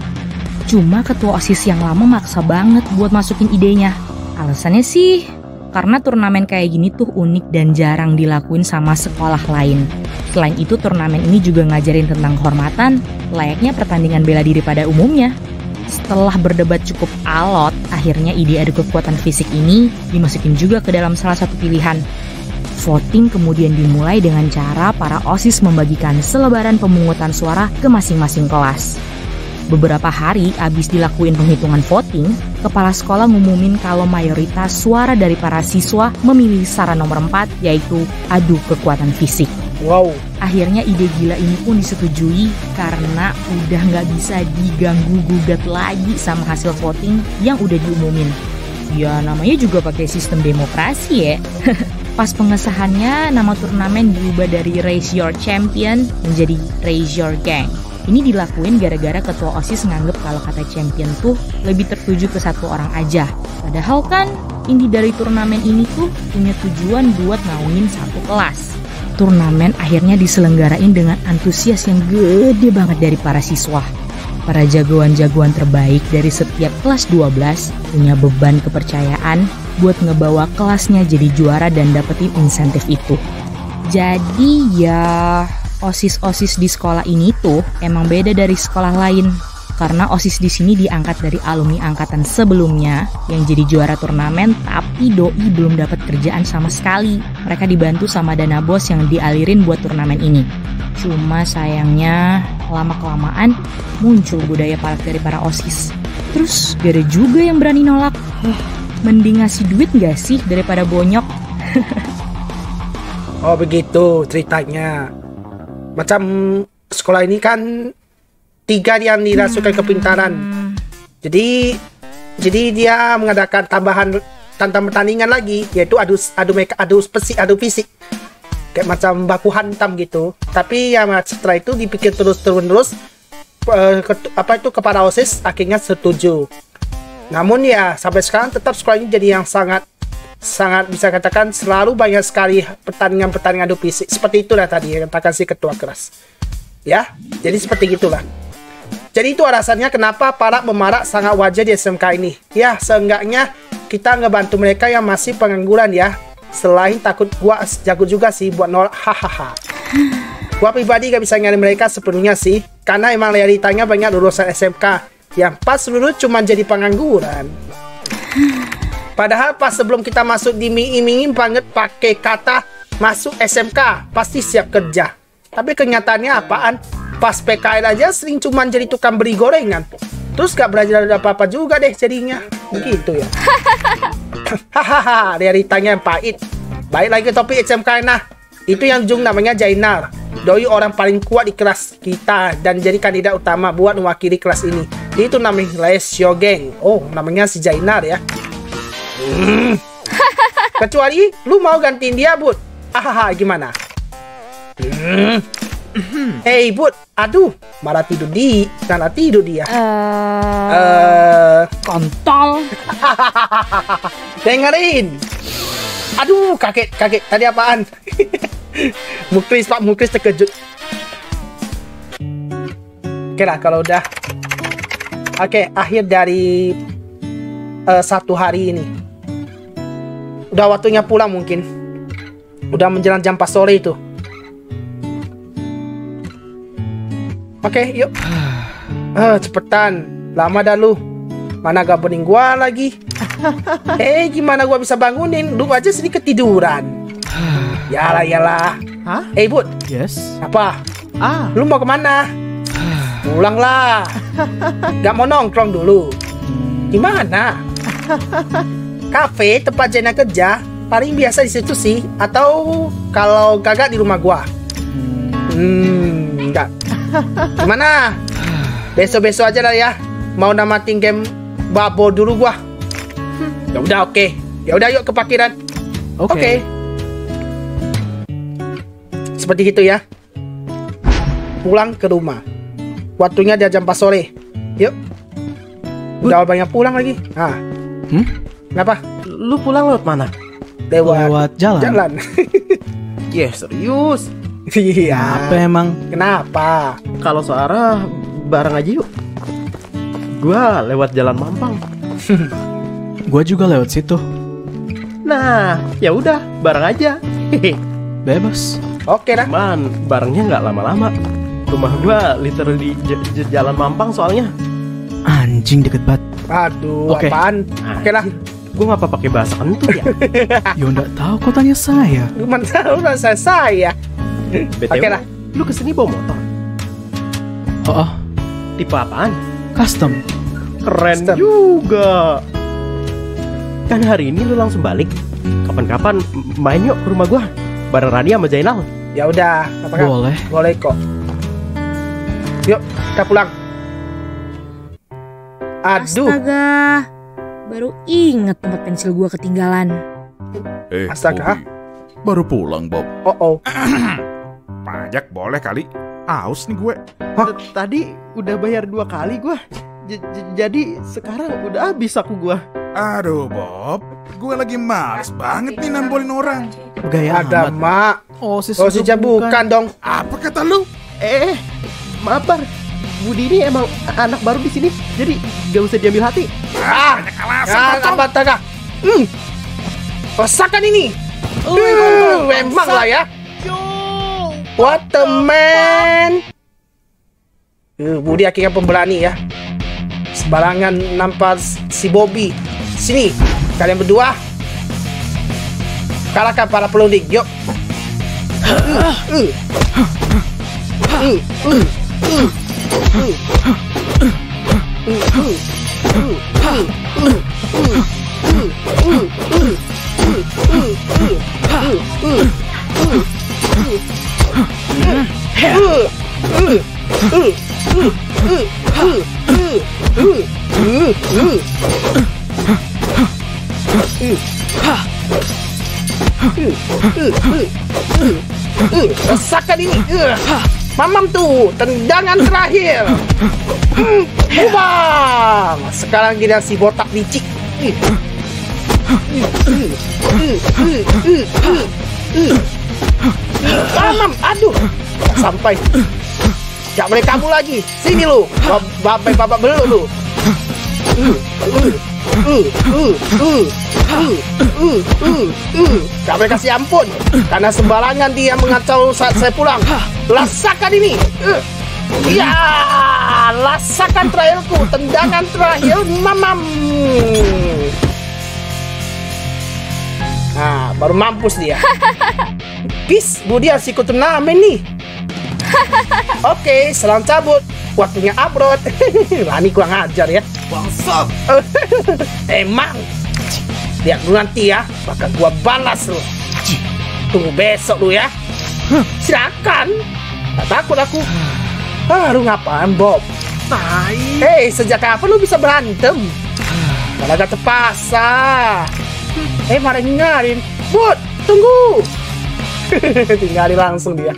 Cuma ketua OSIS yang lama maksa banget buat masukin idenya. Alasannya sih, Karena turnamen kayak gini tuh unik dan jarang dilakuin sama sekolah lain. Selain itu turnamen ini juga ngajarin tentang kehormatan, layaknya pertandingan bela diri pada umumnya. Setelah berdebat cukup alot, akhirnya ide adu kekuatan fisik ini dimasukin juga ke dalam salah satu pilihan. Voting kemudian dimulai dengan cara para OSIS membagikan selebaran pemungutan suara ke masing-masing kelas. Beberapa hari abis dilakuin penghitungan voting, kepala sekolah ngumumin kalau mayoritas suara dari para siswa memilih saran nomor 4, yaitu adu kekuatan fisik. Wow. Akhirnya ide gila ini pun disetujui karena udah nggak bisa diganggu-gugat lagi sama hasil voting yang udah diumumin. Ya namanya juga pakai sistem demokrasi ya. Pas pengesahannya, nama turnamen diubah dari Raise Your Champion menjadi Raise Your Gang. Ini dilakuin gara-gara ketua OSIS nganggep kalau kata champion tuh lebih tertuju ke satu orang aja. Padahal kan inti dari turnamen ini tuh punya tujuan buat naungin satu kelas. Turnamen akhirnya diselenggarain dengan antusias yang gede banget dari para siswa. Para jagoan-jagoan terbaik dari setiap kelas 12 punya beban kepercayaan buat ngebawa kelasnya jadi juara dan dapetin insentif itu. Jadi ya OSIS-OSIS di sekolah ini tuh emang beda dari sekolah lain. Karena OSIS di sini diangkat dari alumni angkatan sebelumnya yang jadi juara turnamen tapi doi belum dapat kerjaan sama sekali. Mereka dibantu sama dana bos yang dialirin buat turnamen ini. Cuma sayangnya lama-kelamaan muncul budaya palak dari para OSIS. Terus gak ada juga yang berani nolak. Mending ngasih duit gak sih daripada bonyok? Oh begitu ceritanya. Macam sekolah ini kan 3 yang dirasukan kepintaran. Jadi dia mengadakan tambahan tantangan pertandingan lagi, yaitu adu fisik. Kayak macam baku hantam gitu. Tapi ya setelah itu dipikir terus kepala OSIS akhirnya setuju. Namun ya sampai sekarang tetap sekolah ini jadi yang sangat bisa katakan selalu banyak sekali pertandingan adu fisik. Seperti itulah tadi yang katakan si ketua keras. Ya, jadi seperti gitulah. Jadi itu alasannya kenapa para pemarak sangat wajar di SMK ini. Ya, seenggaknya kita ngebantu mereka yang masih pengangguran ya. Selain takut gua jago juga sih buat nolak, hahaha. Gua pribadi gak bisa nyari mereka sepenuhnya sih, karena emang realitanya banyak lulusan SMK yang pas lulus cuma jadi pengangguran. Padahal pas sebelum kita masuk diiming-imingin banget pakai kata masuk SMK pasti siap kerja. Tapi kenyataannya apaan? Pas PKL aja sering cuman jadi tukang beli gorengan. Terus gak belajar apa-apa juga deh jadinya. Begitu ya. Hahaha, realitanya yang pahit. Baik lagi ke topik SMK. Nah, itu yang Jung namanya Jainar. Doi orang paling kuat di kelas kita dan jadi kandidat utama buat mewakili kelas ini. Itu namanya Raise Your Gang. Oh, namanya si Jainar ya. Kecuali lu mau gantiin dia, Bud. Hahaha, gimana? Hey, Bud. Aduh, malah tidur dia. Kontol. Dengerin. Aduh, kaget. Tadi apaan? Pak Muklis terkejut. Oke lah, kalau udah. Oke, akhir dari 1 hari ini. Udah waktunya pulang mungkin. Udah menjelang jam 4 sore itu. Oke, yuk. Cepetan. Lama dah lu. Mana gabonin gua lagi. Gimana gua bisa bangunin? Lu aja sedikit ketiduran. Yalah. Hah? Bud. Yes. Apa? Lu mau kemana? Pulang lah. Gak mau nongkrong dulu. Gimana? Kafe tempat Jena kerja paling biasa di situ sih. Atau kalau gagak di rumah gua. Enggak. Gimana? Besok-besok aja lah ya. Mau namatin game Babo dulu gua. Ya udah, oke. Ya udah, yuk ke parkiran. Oke. Seperti itu ya. Pulang ke rumah. Waktunya dia jam 4 sore. Yuk. Udah banyak pulang lagi. Nah. Kenapa? Lu pulang lewat mana? Lewat jalan. Serius? Iya. Apa emang? Kenapa? Kalau searah bareng aja yuk. Gua lewat jalan Mampang. Gua juga lewat situ. Nah, ya udah, bareng aja. Bebas. Oke dah. Man, barengnya nggak lama-lama. Rumah gua literally di jalan Mampang soalnya. Anjing deket banget. Aduh, apaan? Oke lah. Gue ngapa pakai bahasa kentut ya? Ya nggak tahu, kok tanya saya. Cuma tahu lah saya. Oke lah. Lu kesini bawa motor? Oh, tipe apaan? Custom. Keren juga. Kan hari ini lu langsung balik. Kapan-kapan main yuk ke rumah gua bareng Rani sama Zainal. Ya udah, boleh. Boleh kok. Yuk, kita pulang. Aduh. Astaga, baru inget tempat pensil gua ketinggalan. Astaga. Bobby. Baru pulang, Bob. Oh. Pajak boleh kali. Aus nih gue. Tadi udah bayar 2 kali gua. Jadi sekarang udah habis aku gua. Aduh, Bob. Gue lagi males banget nih nambolin orang. Gaya ada mak. Oh, si bukan dong. Apa kata lu? Maaf, Bar. Budi ini emang anak baru di sini, jadi gak usah diambil hati. Banyak alasan, apa? Rasakan ini. Memang lah ya. What the man? Budi akhirnya pemberani ya. Sembarangan nampak si Bobby. Sini, kalian berdua kalahkan para pelundik. Yuk. Rasakan ini. Mamam tuh, tendangan terakhir. Bang, sekarang giliran si botak licik. Mamam, aduh, sampai. Gak boleh kamu lagi. Sini lu, bapak belum lu. Gak boleh kasih ampun karena sembarangan dia mengacau saat saya pulang. Rasakan ini. Ya, rasakan terakhirku. Tendangan terakhir mamam. Nah, baru mampus dia. Bis, Budi harus ikut turnamen nih. Oke, selang cabut. Waktunya upload. Rani kurang ajar ya. Bangsat. Emang. Lihat lu nanti ya, bakal gua balas lu. Tunggu besok lu ya. Silakan. Tak takut aku. Lu ngapain, Bob? Hei, sejak kapan lu bisa berantem? Kalau gak terpaksa. Malah ninggalin. Bud, tunggu. Tinggalin langsung dia.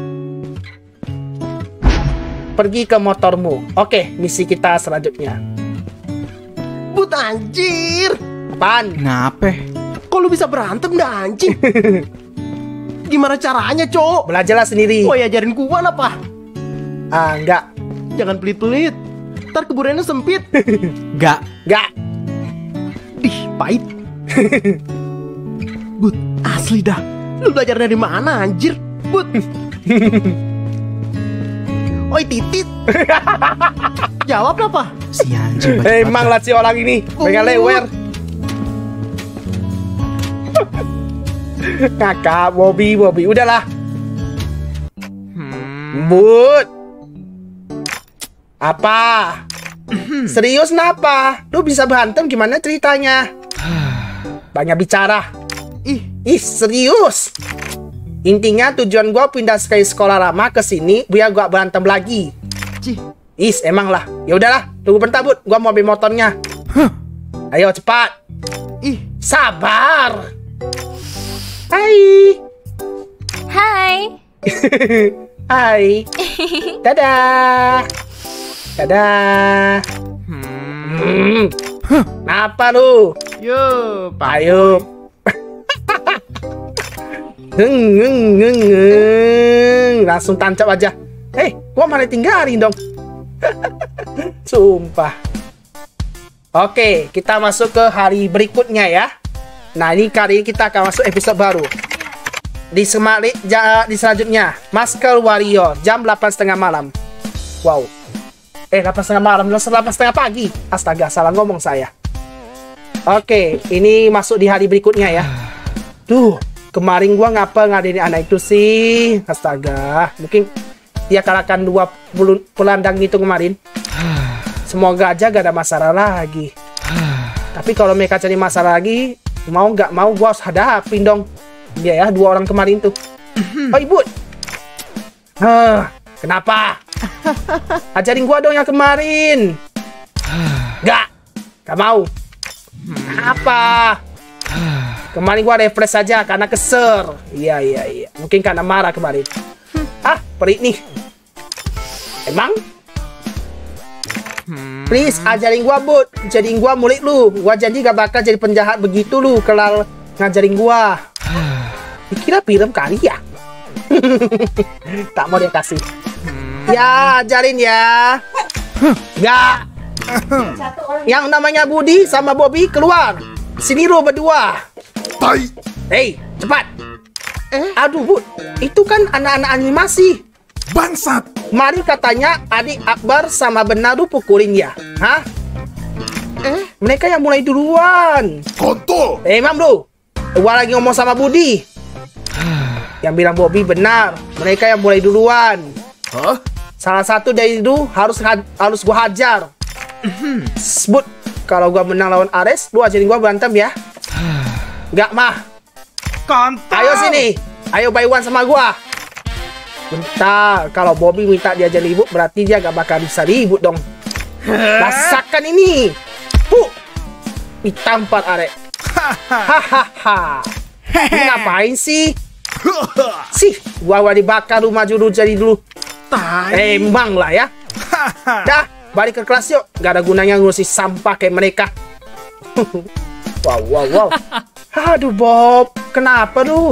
Pergi ke motormu. Oke, misi kita selanjutnya. But anjir. Apaan? Ngapain? Kok lu bisa berantem dah anjing? Gimana caranya, Cok? Belajarlah sendiri. Woi, ajarin gua apa? Enggak. Jangan pelit-pelit. Ntar kuburannya sempit. Enggak. Ih, pahit. But, asli dah. Lu belajar dari mana anjir? But. Oi, titit. Jawab apa? Si anjing. Emang lah si orang ini. Pengen lewer. Kakak, Bobby. Udahlah. But. Apa? Serius kenapa? Lu bisa berantem gimana ceritanya? Banyak bicara. Ih, serius. Intinya tujuan gua pindah dari sekolah lama ke sini biar gua berantem lagi. Emang lah. Ya udahlah, tunggu bentar, Bud. Gua mau ambil motornya. Ayo cepat. Sabar. Hai. Hai. Dadah. Kenapa lu? Ayo. Langsung tancap aja. Gua malah tinggalin dong. Sumpah. Oke, kita masuk ke hari berikutnya ya. Nah, ini kali ini kita akan masuk episode baru. Di selanjutnya, Masker Warrior, jam 8:30 malam. Wow. 8:30 malam, 8:30 pagi. Astaga, salah ngomong saya. Oke, ini masuk di hari berikutnya ya. Duh, kemarin gua ngapa ngadain anak itu sih? Astaga, mungkin dia kalahkan 20 pelandang itu kemarin. Semoga aja gak ada masalah lagi. Tapi kalau mereka cari masalah lagi, mau nggak mau gua harus hadapin dong. Dia ya, 2 orang kemarin tuh. Oh, Ibu. Kenapa? Ajarin gua dong yang kemarin. Gak mau. Apa? Kemarin gua refresh saja karena keser. Iya. Mungkin karena marah kemarin. Perit nih. Emang? Please, ajarin gua, Bud. Jadiin gua murid lu. Gua janji gak bakal jadi penjahat begitu lu kalau ngajarin gua. Dikira film kali ya? Tak mau dia kasih. Ya, ajarin ya. Gak. Yang namanya Budi sama Bobby keluar. Sini lu berdua. Hei, cepat. Aduh, Bud. Itu kan anak-anak animasi. Bangsat. Kemarin katanya adik Akbar sama Benaru pukulin ya. Hah? Mereka yang mulai duluan. Kontol. Mam lu. Gua lagi ngomong sama Budi. Yang bilang Bobby benar. Mereka yang mulai duluan. Salah satu dari itu harus gua hajar. Sebut kalau gua menang lawan Ares, lu ajarin gua berantem ya. Enggak mah. Kontol. Ayo sini. Ayo Baywan sama gua. Bentar, kalau Bobby minta diajar ribut, berarti dia gak bakal bisa ribut dong. Rasakan ini. Ditampar Arek. Hahaha. Ini ngapain sih? Gua dibakar lu, maju dulu jadi dulu. Emang lah ya. Dah, balik ke kelas yuk. Gak ada gunanya ngurusin sampah kayak mereka. Wow. Aduh Bob, kenapa lu?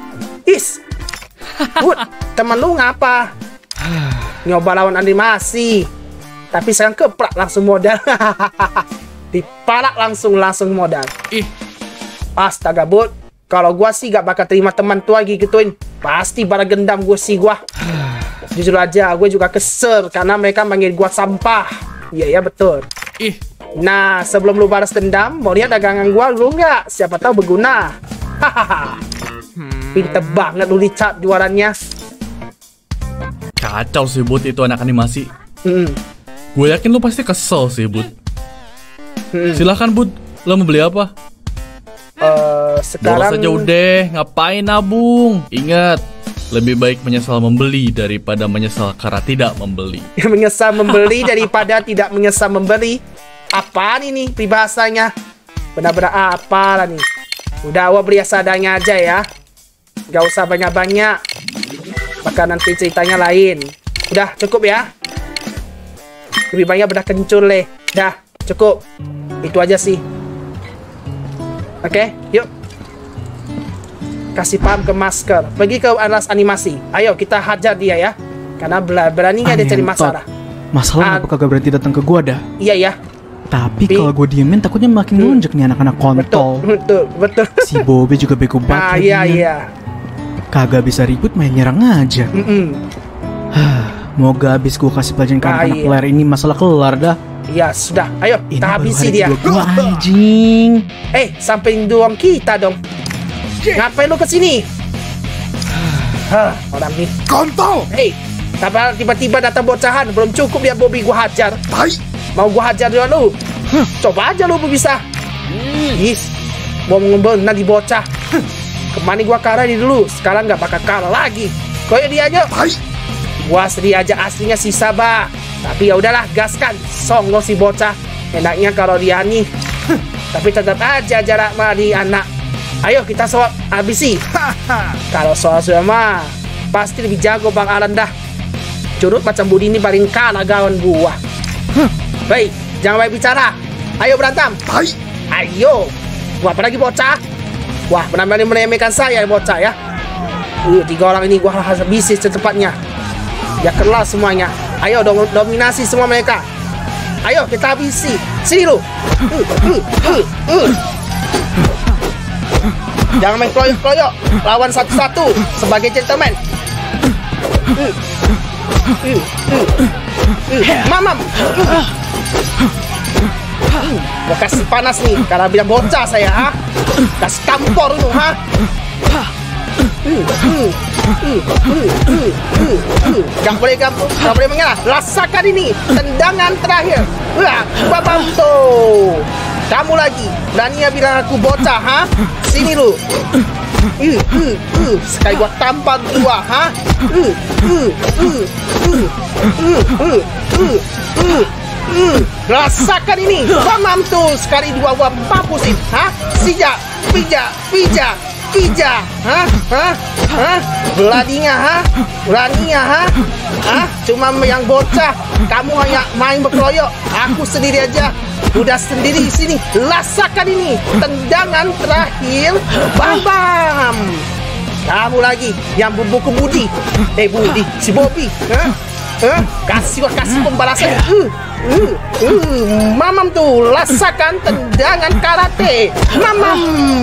Bud, teman lu ngapa? Nyoba lawan animasi. Tapi sekarang keprak langsung modal. Dipalak langsung modal. Astaga Bud, kalau gua sih gak bakal terima teman tua lagi gituin. Pasti balas gendam gue sih gua. Jujur aja, gue juga kesel karena mereka manggil gua sampah. Iya betul. Nah, sebelum lu balas dendam, mau lihat dagangan gua dulu nggak? Siapa tahu berguna. Hahaha. Pinter banget lu Richard jualannya. Kacau sih Bud itu anak animasi. Gue yakin lu pasti kesel sih Bud. Silahkan Bud, lo mau beli apa? Sekarang bolos aja udah, ngapain nabung? Ingat, lebih baik menyesal membeli daripada menyesal karena tidak membeli. Menyesal membeli daripada tidak menyesal membeli. Apaan ini peribahasanya? Benar-benar apa lah nih? Udah awal beli seadanya aja ya. Gak usah banyak-banyak. Maka nanti ceritanya lain. Udah cukup ya. Lebih banyak bedah kencur leh. Dah cukup. Itu aja sih. Oke, yuk. Kasih paham ke Masker. Pergi ke alas animasi. Ayo kita hajar dia ya. Karena berani gak dia cari masalah. Masalah kenapa kagak berhenti datang ke gua dah? Iya ya. Tapi kalau gue diemin takutnya makin ngelunjak nih anak-anak kontol. Betul. Si Bobby juga bego banget. Iya. Kagak bisa ribut main nyerang aja. Moga habis gue kasih pelajaran ke anak-anak player ini masalah kelar dah. Iya sudah. Ayo kita habisi dia. Gua anjing. Sampai doang kita dong. Ngapain lu kesini? Orang nih kontol. Tiba-tiba datang bocahan. Belum cukup dia Bobby gua hajar. Mau gua hajar dia lu. Coba aja lu bisa. Mau benar di bocah. Kemana gua kalah di dulu. Sekarang gak bakal kalah lagi. Koyo dia aja. Gua sedih aja aslinya si Sabah. Tapi ya udahlah, gaskan. Songlo si bocah. Enaknya kalau dia nih. Tapi tetap aja jarak mah di anak. Ayo kita soal habisi. Kalau soal mah pasti lebih jago Bang Alan dah. Curut macam Budi ini paling kalah gawan gua. Baik, jangan banyak bicara. Ayo berantem. Ayo. Gua apa lagi bocah? Wah, benar-benar meremehkan saya bocah ya. 3 orang ini gua harus habisi secepatnya. Ya kelas semuanya. Ayo dominasi semua mereka. Ayo kita habisi. Sini lu. Jangan main keroyok-keroyok. Lawan satu-satu sebagai gentleman. Mamam. Mau kasih panas nih karena bilang bocah saya, ha? Kasih kampor lu, ha? Gak boleh mengalah. Rasakan ini tendangan terakhir. Babam tuh. Kamu lagi berani bilang aku bocah, ha? Sini lu. Sekali gua tampar dua, ha? Rasakan ini. Bamam tuh. Sekali dua gua mampusin, ha? Pija. Beraninya, ha? Cuma yang bocah. Kamu hanya main berkeroyok. Aku sendiri aja. Udah sendiri di sini. Rasakan ini tendangan terakhir. Bam. Kamu lagi yang berbuku Budi. Si Bobby. Kasih pembalasan. Mamam tuh, rasakan tendangan karate. Mamam.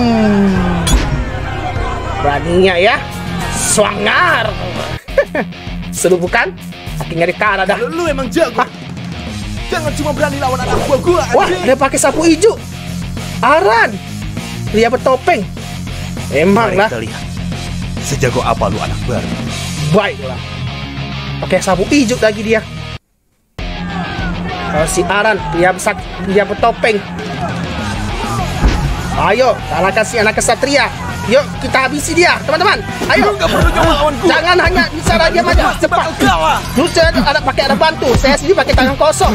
Beraninya ya. Swangar. Seru bukan? Saking ngeri cara dah. Lu emang jago. Jangan cuma berani lawan anak buah gua. Wah, dia pakai sapu hijau. Aran. Dia bertopeng. Emang lah. Kita lihat. Sejago apa lu anak baru? Baiklah. Pakai sapu hijau lagi dia. Kalau si Aran, dia bertopeng. Ayo, kalahkan si anak kesatria. Yuk, kita habisi dia, teman-teman. Ayo. Jangan hanya bicara dia aja. Cepat. Lu ada bantu. Saya sendiri pakai tangan kosong.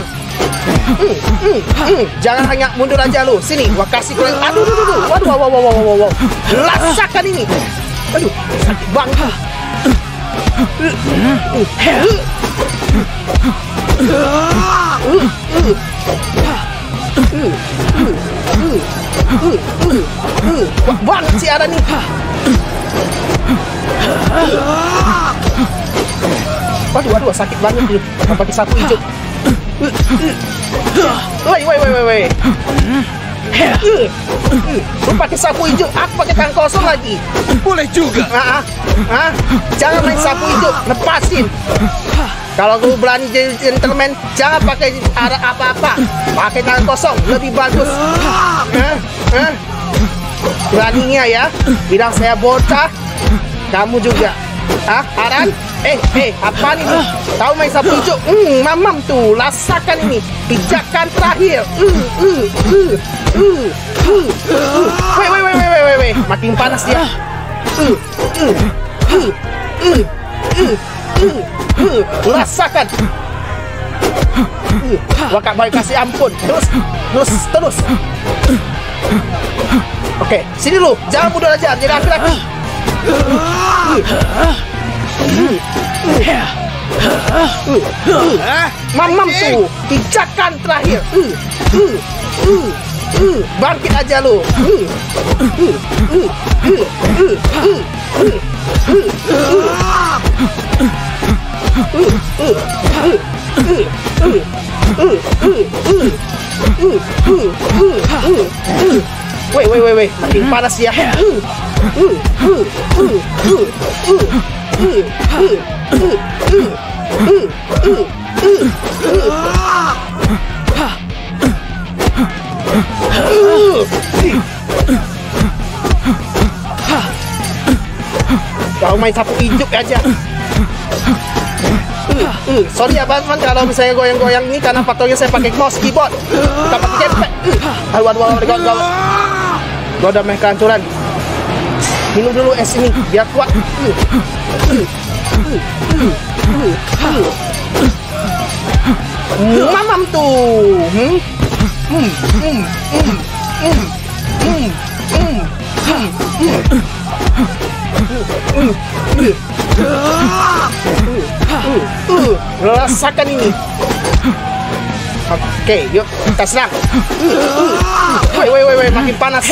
Jangan hanya mundur aja lu. Sini, gua kasih kalian. Aduh. Waduh. Rasakan ini. Aduh, sakit banget. Wah, banget si Aran nih. Waduh, sakit banget tuh. Pakai sapu hijau. Woi. Lu pakai sapu hijau, aku pakai tangan kosong lagi. Boleh juga. Jangan main sapu hijau, lepasin. Kalau lu berani jadi gentleman, jangan pakai apa-apa. Pakai tangan kosong, lebih bagus. Beraninya ya, bilang saya bocah. Kamu juga. Aran? Apa ini? Tahu main sapu hijau? Mamam tuh, rasakan ini. Pijakan terakhir. Weh. Makin panas dia. Rasakan. Wakak baik kasih ampun. Terus. Oke, sini lu. Jangan mundur aja, jadi laki-laki. Mamam tuh, pijakan terakhir. Bangkit aja lu. Weh, makin panas ya. Kau main sapu hijau aja. Sorry ya teman-teman kalau misalnya goyang-goyang ini karena patternnya saya pakai mouse keyboard, bukan pakai gamepad. Aduh, gua udah main kehancuran. Minum dulu es ini biar kuat. Mamam tuh. Rasakan ini. Oke, yuk kita serang. Woi, makin panas.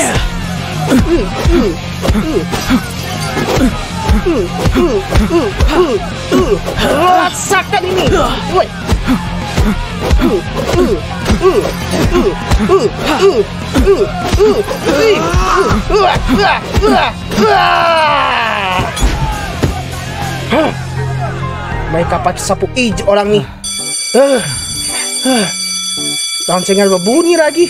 Rasakan ini. Woi. Mereka pakai sapu hijau orang nih. Loncengnya berbunyi lagi.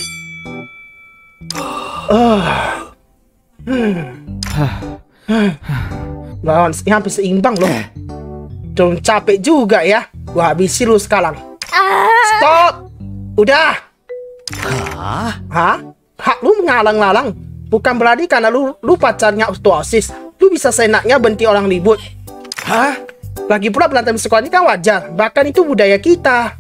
Lawan hampir seimbang loh. Cuma capek juga ya. Gua habisin lu sekarang. Stop. Udah. Hah? Hak lu ngalang-ngalang. Bukan berarti karena lu pacarnya OSIS, lu bisa seenaknya benci orang ribut. Hah? Lagi pula berantem sekolah ini kan wajar. Bahkan itu budaya kita.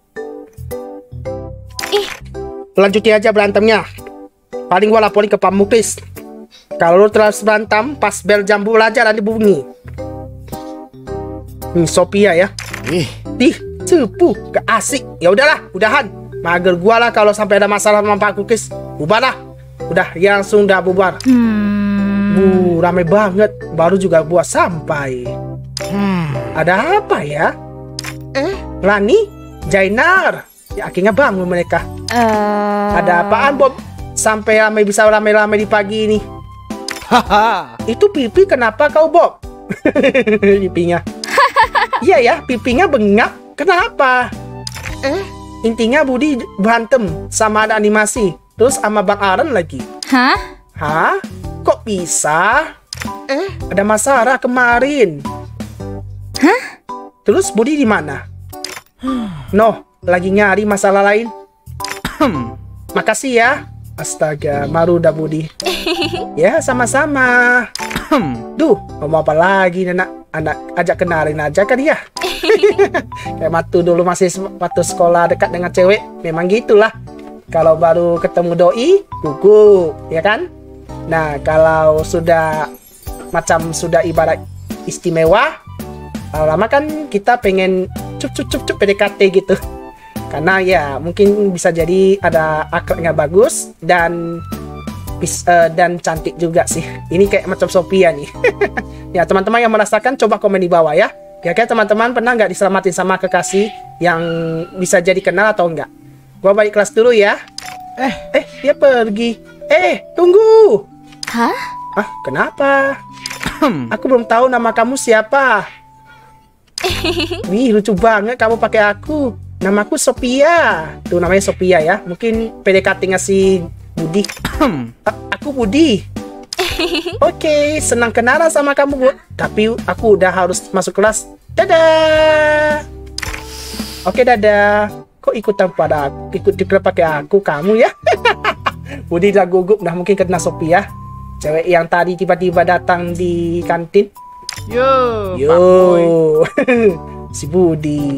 Lanjutin aja berantemnya. Paling gua laporin ke Pak Muklis. Kalau lu terus berantem, pas bel jam belajar nanti bunyi. Sophia ya. Cepu, gak asik. Ya udahlah, udahan. Mager gua lah kalau sampai ada masalah sama Pak Muklis. Bubar lah. Udah, ya langsung udah bubar. Rame banget. Baru juga buat sampai. Ada apa ya? Rani? Jainar? Ya akhirnya bangun mereka. Ada apaan, Bob? Sampai bisa rame-rame di pagi ini. Itu pipi kenapa kau, Bob? Pipinya. Iya ya, pipinya bengap. Kenapa? Intinya Budi berantem sama ada animasi. Terus sama Bang Aaron lagi. Hah? Kok bisa? Ada masalah kemarin. Terus Budi di mana? Lagi nyari masalah lain. Makasih ya. Astaga, maru dah Budi. Ya, sama-sama. Duh, ngomong apa lagi anak ajak kenalin aja kan ya. Kayak Matu dulu masih waktu sekolah dekat dengan cewek. Memang gitulah. Kalau baru ketemu doi, gugup, ya kan? Nah, kalau sudah sudah ibarat istimewa, lama kan kita pengen cup PDKT gitu. Karena ya mungkin bisa jadi ada akrabnya bagus dan cantik juga sih. Ini kayak macam Sophia nih. Ya teman-teman yang merasakan coba komen di bawah ya. Kira-kira teman-teman pernah nggak diselamatin sama kekasih yang bisa jadi kenal atau enggak? Gua balik kelas dulu ya. Dia pergi. Tunggu. Hah? Kenapa? Aku belum tahu nama kamu siapa. Wih, lucu banget kamu pakai aku. Namaku Sophia. Tuh namanya Sophia ya. Mungkin PDKT ngasih Budi. Aku Budi. Oke, senang kenalan sama kamu, Bu. Tapi aku udah harus masuk kelas. Dadah. Oke, dadah. Kok ikutan pada aku? Ikut pakai aku kamu ya? Budi udah gugup. Nah, mungkin kena Sophia. Cewek yang tadi tiba-tiba datang di kantin. Yo. Si Budi.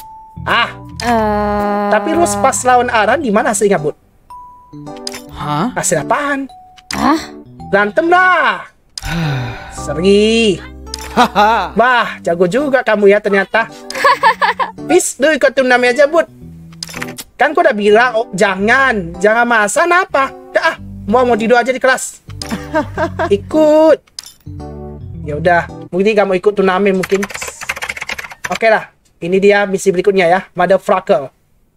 Tapi lu pas lawan Aran di mana hasilnya, Bud? Hasil apaan? Berantem lah. Seri. Bah, jago juga kamu ya ternyata. Bis, lu ikut turnamen aja, Bud. Kan gua udah bilang, jangan masa apa. Dah, mau tidur aja di kelas. Ikut. Ya udah, mungkin kamu ikut turnamen mungkin. Oke lah. Ini dia misi berikutnya ya, Motherfucker.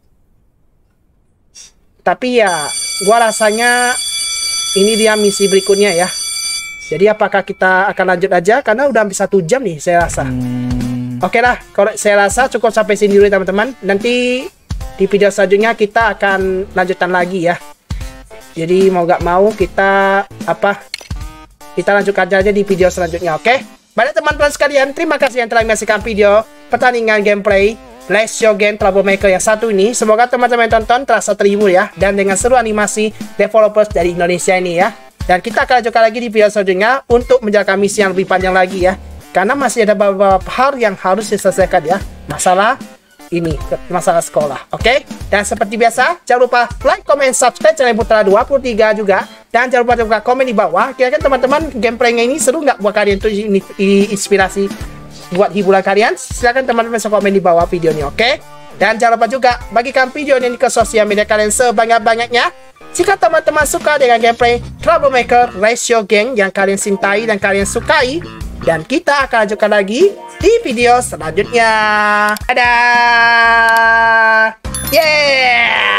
Tapi ya, gua rasanya ini dia misi berikutnya ya. Jadi apakah kita akan lanjut aja? Karena udah hampir 1 jam nih saya rasa. Oke lah, kalau saya rasa cukup sampai sini dulu teman-teman. Nanti di video selanjutnya kita akan lanjutkan lagi ya. Jadi mau gak mau kita lanjutkan aja di video selanjutnya, oke? Baik teman-teman sekalian, terima kasih yang telah menyaksikan video pertandingan gameplay Let's Game Troublemaker yang satu ini. Semoga teman-teman yang tonton terasa terhibur ya, dan dengan seru animasi developers dari Indonesia ini ya. Dan kita akan lanjutkan lagi di video selanjutnya untuk menjalankan misi yang lebih panjang lagi ya, karena masih ada beberapa hal yang harus diselesaikan ya. Masalah sekolah, oke? Dan seperti biasa, jangan lupa like, comment, subscribe channel Putra 23 juga. Dan jangan lupa juga komen di bawah, kira-kira teman-teman gameplaynya ini seru nggak buat kalian, itu inspirasi buat hiburan kalian. Silahkan teman-teman bisa komen di bawah video ini, oke? Dan jangan lupa juga bagikan video ini ke sosial media kalian sebanyak-banyaknya. Jika teman-teman suka dengan gameplay Troublemaker Ratio Gang yang kalian cintai dan kalian sukai, dan kita akan lanjutkan lagi di video selanjutnya. Dadah. Yeah.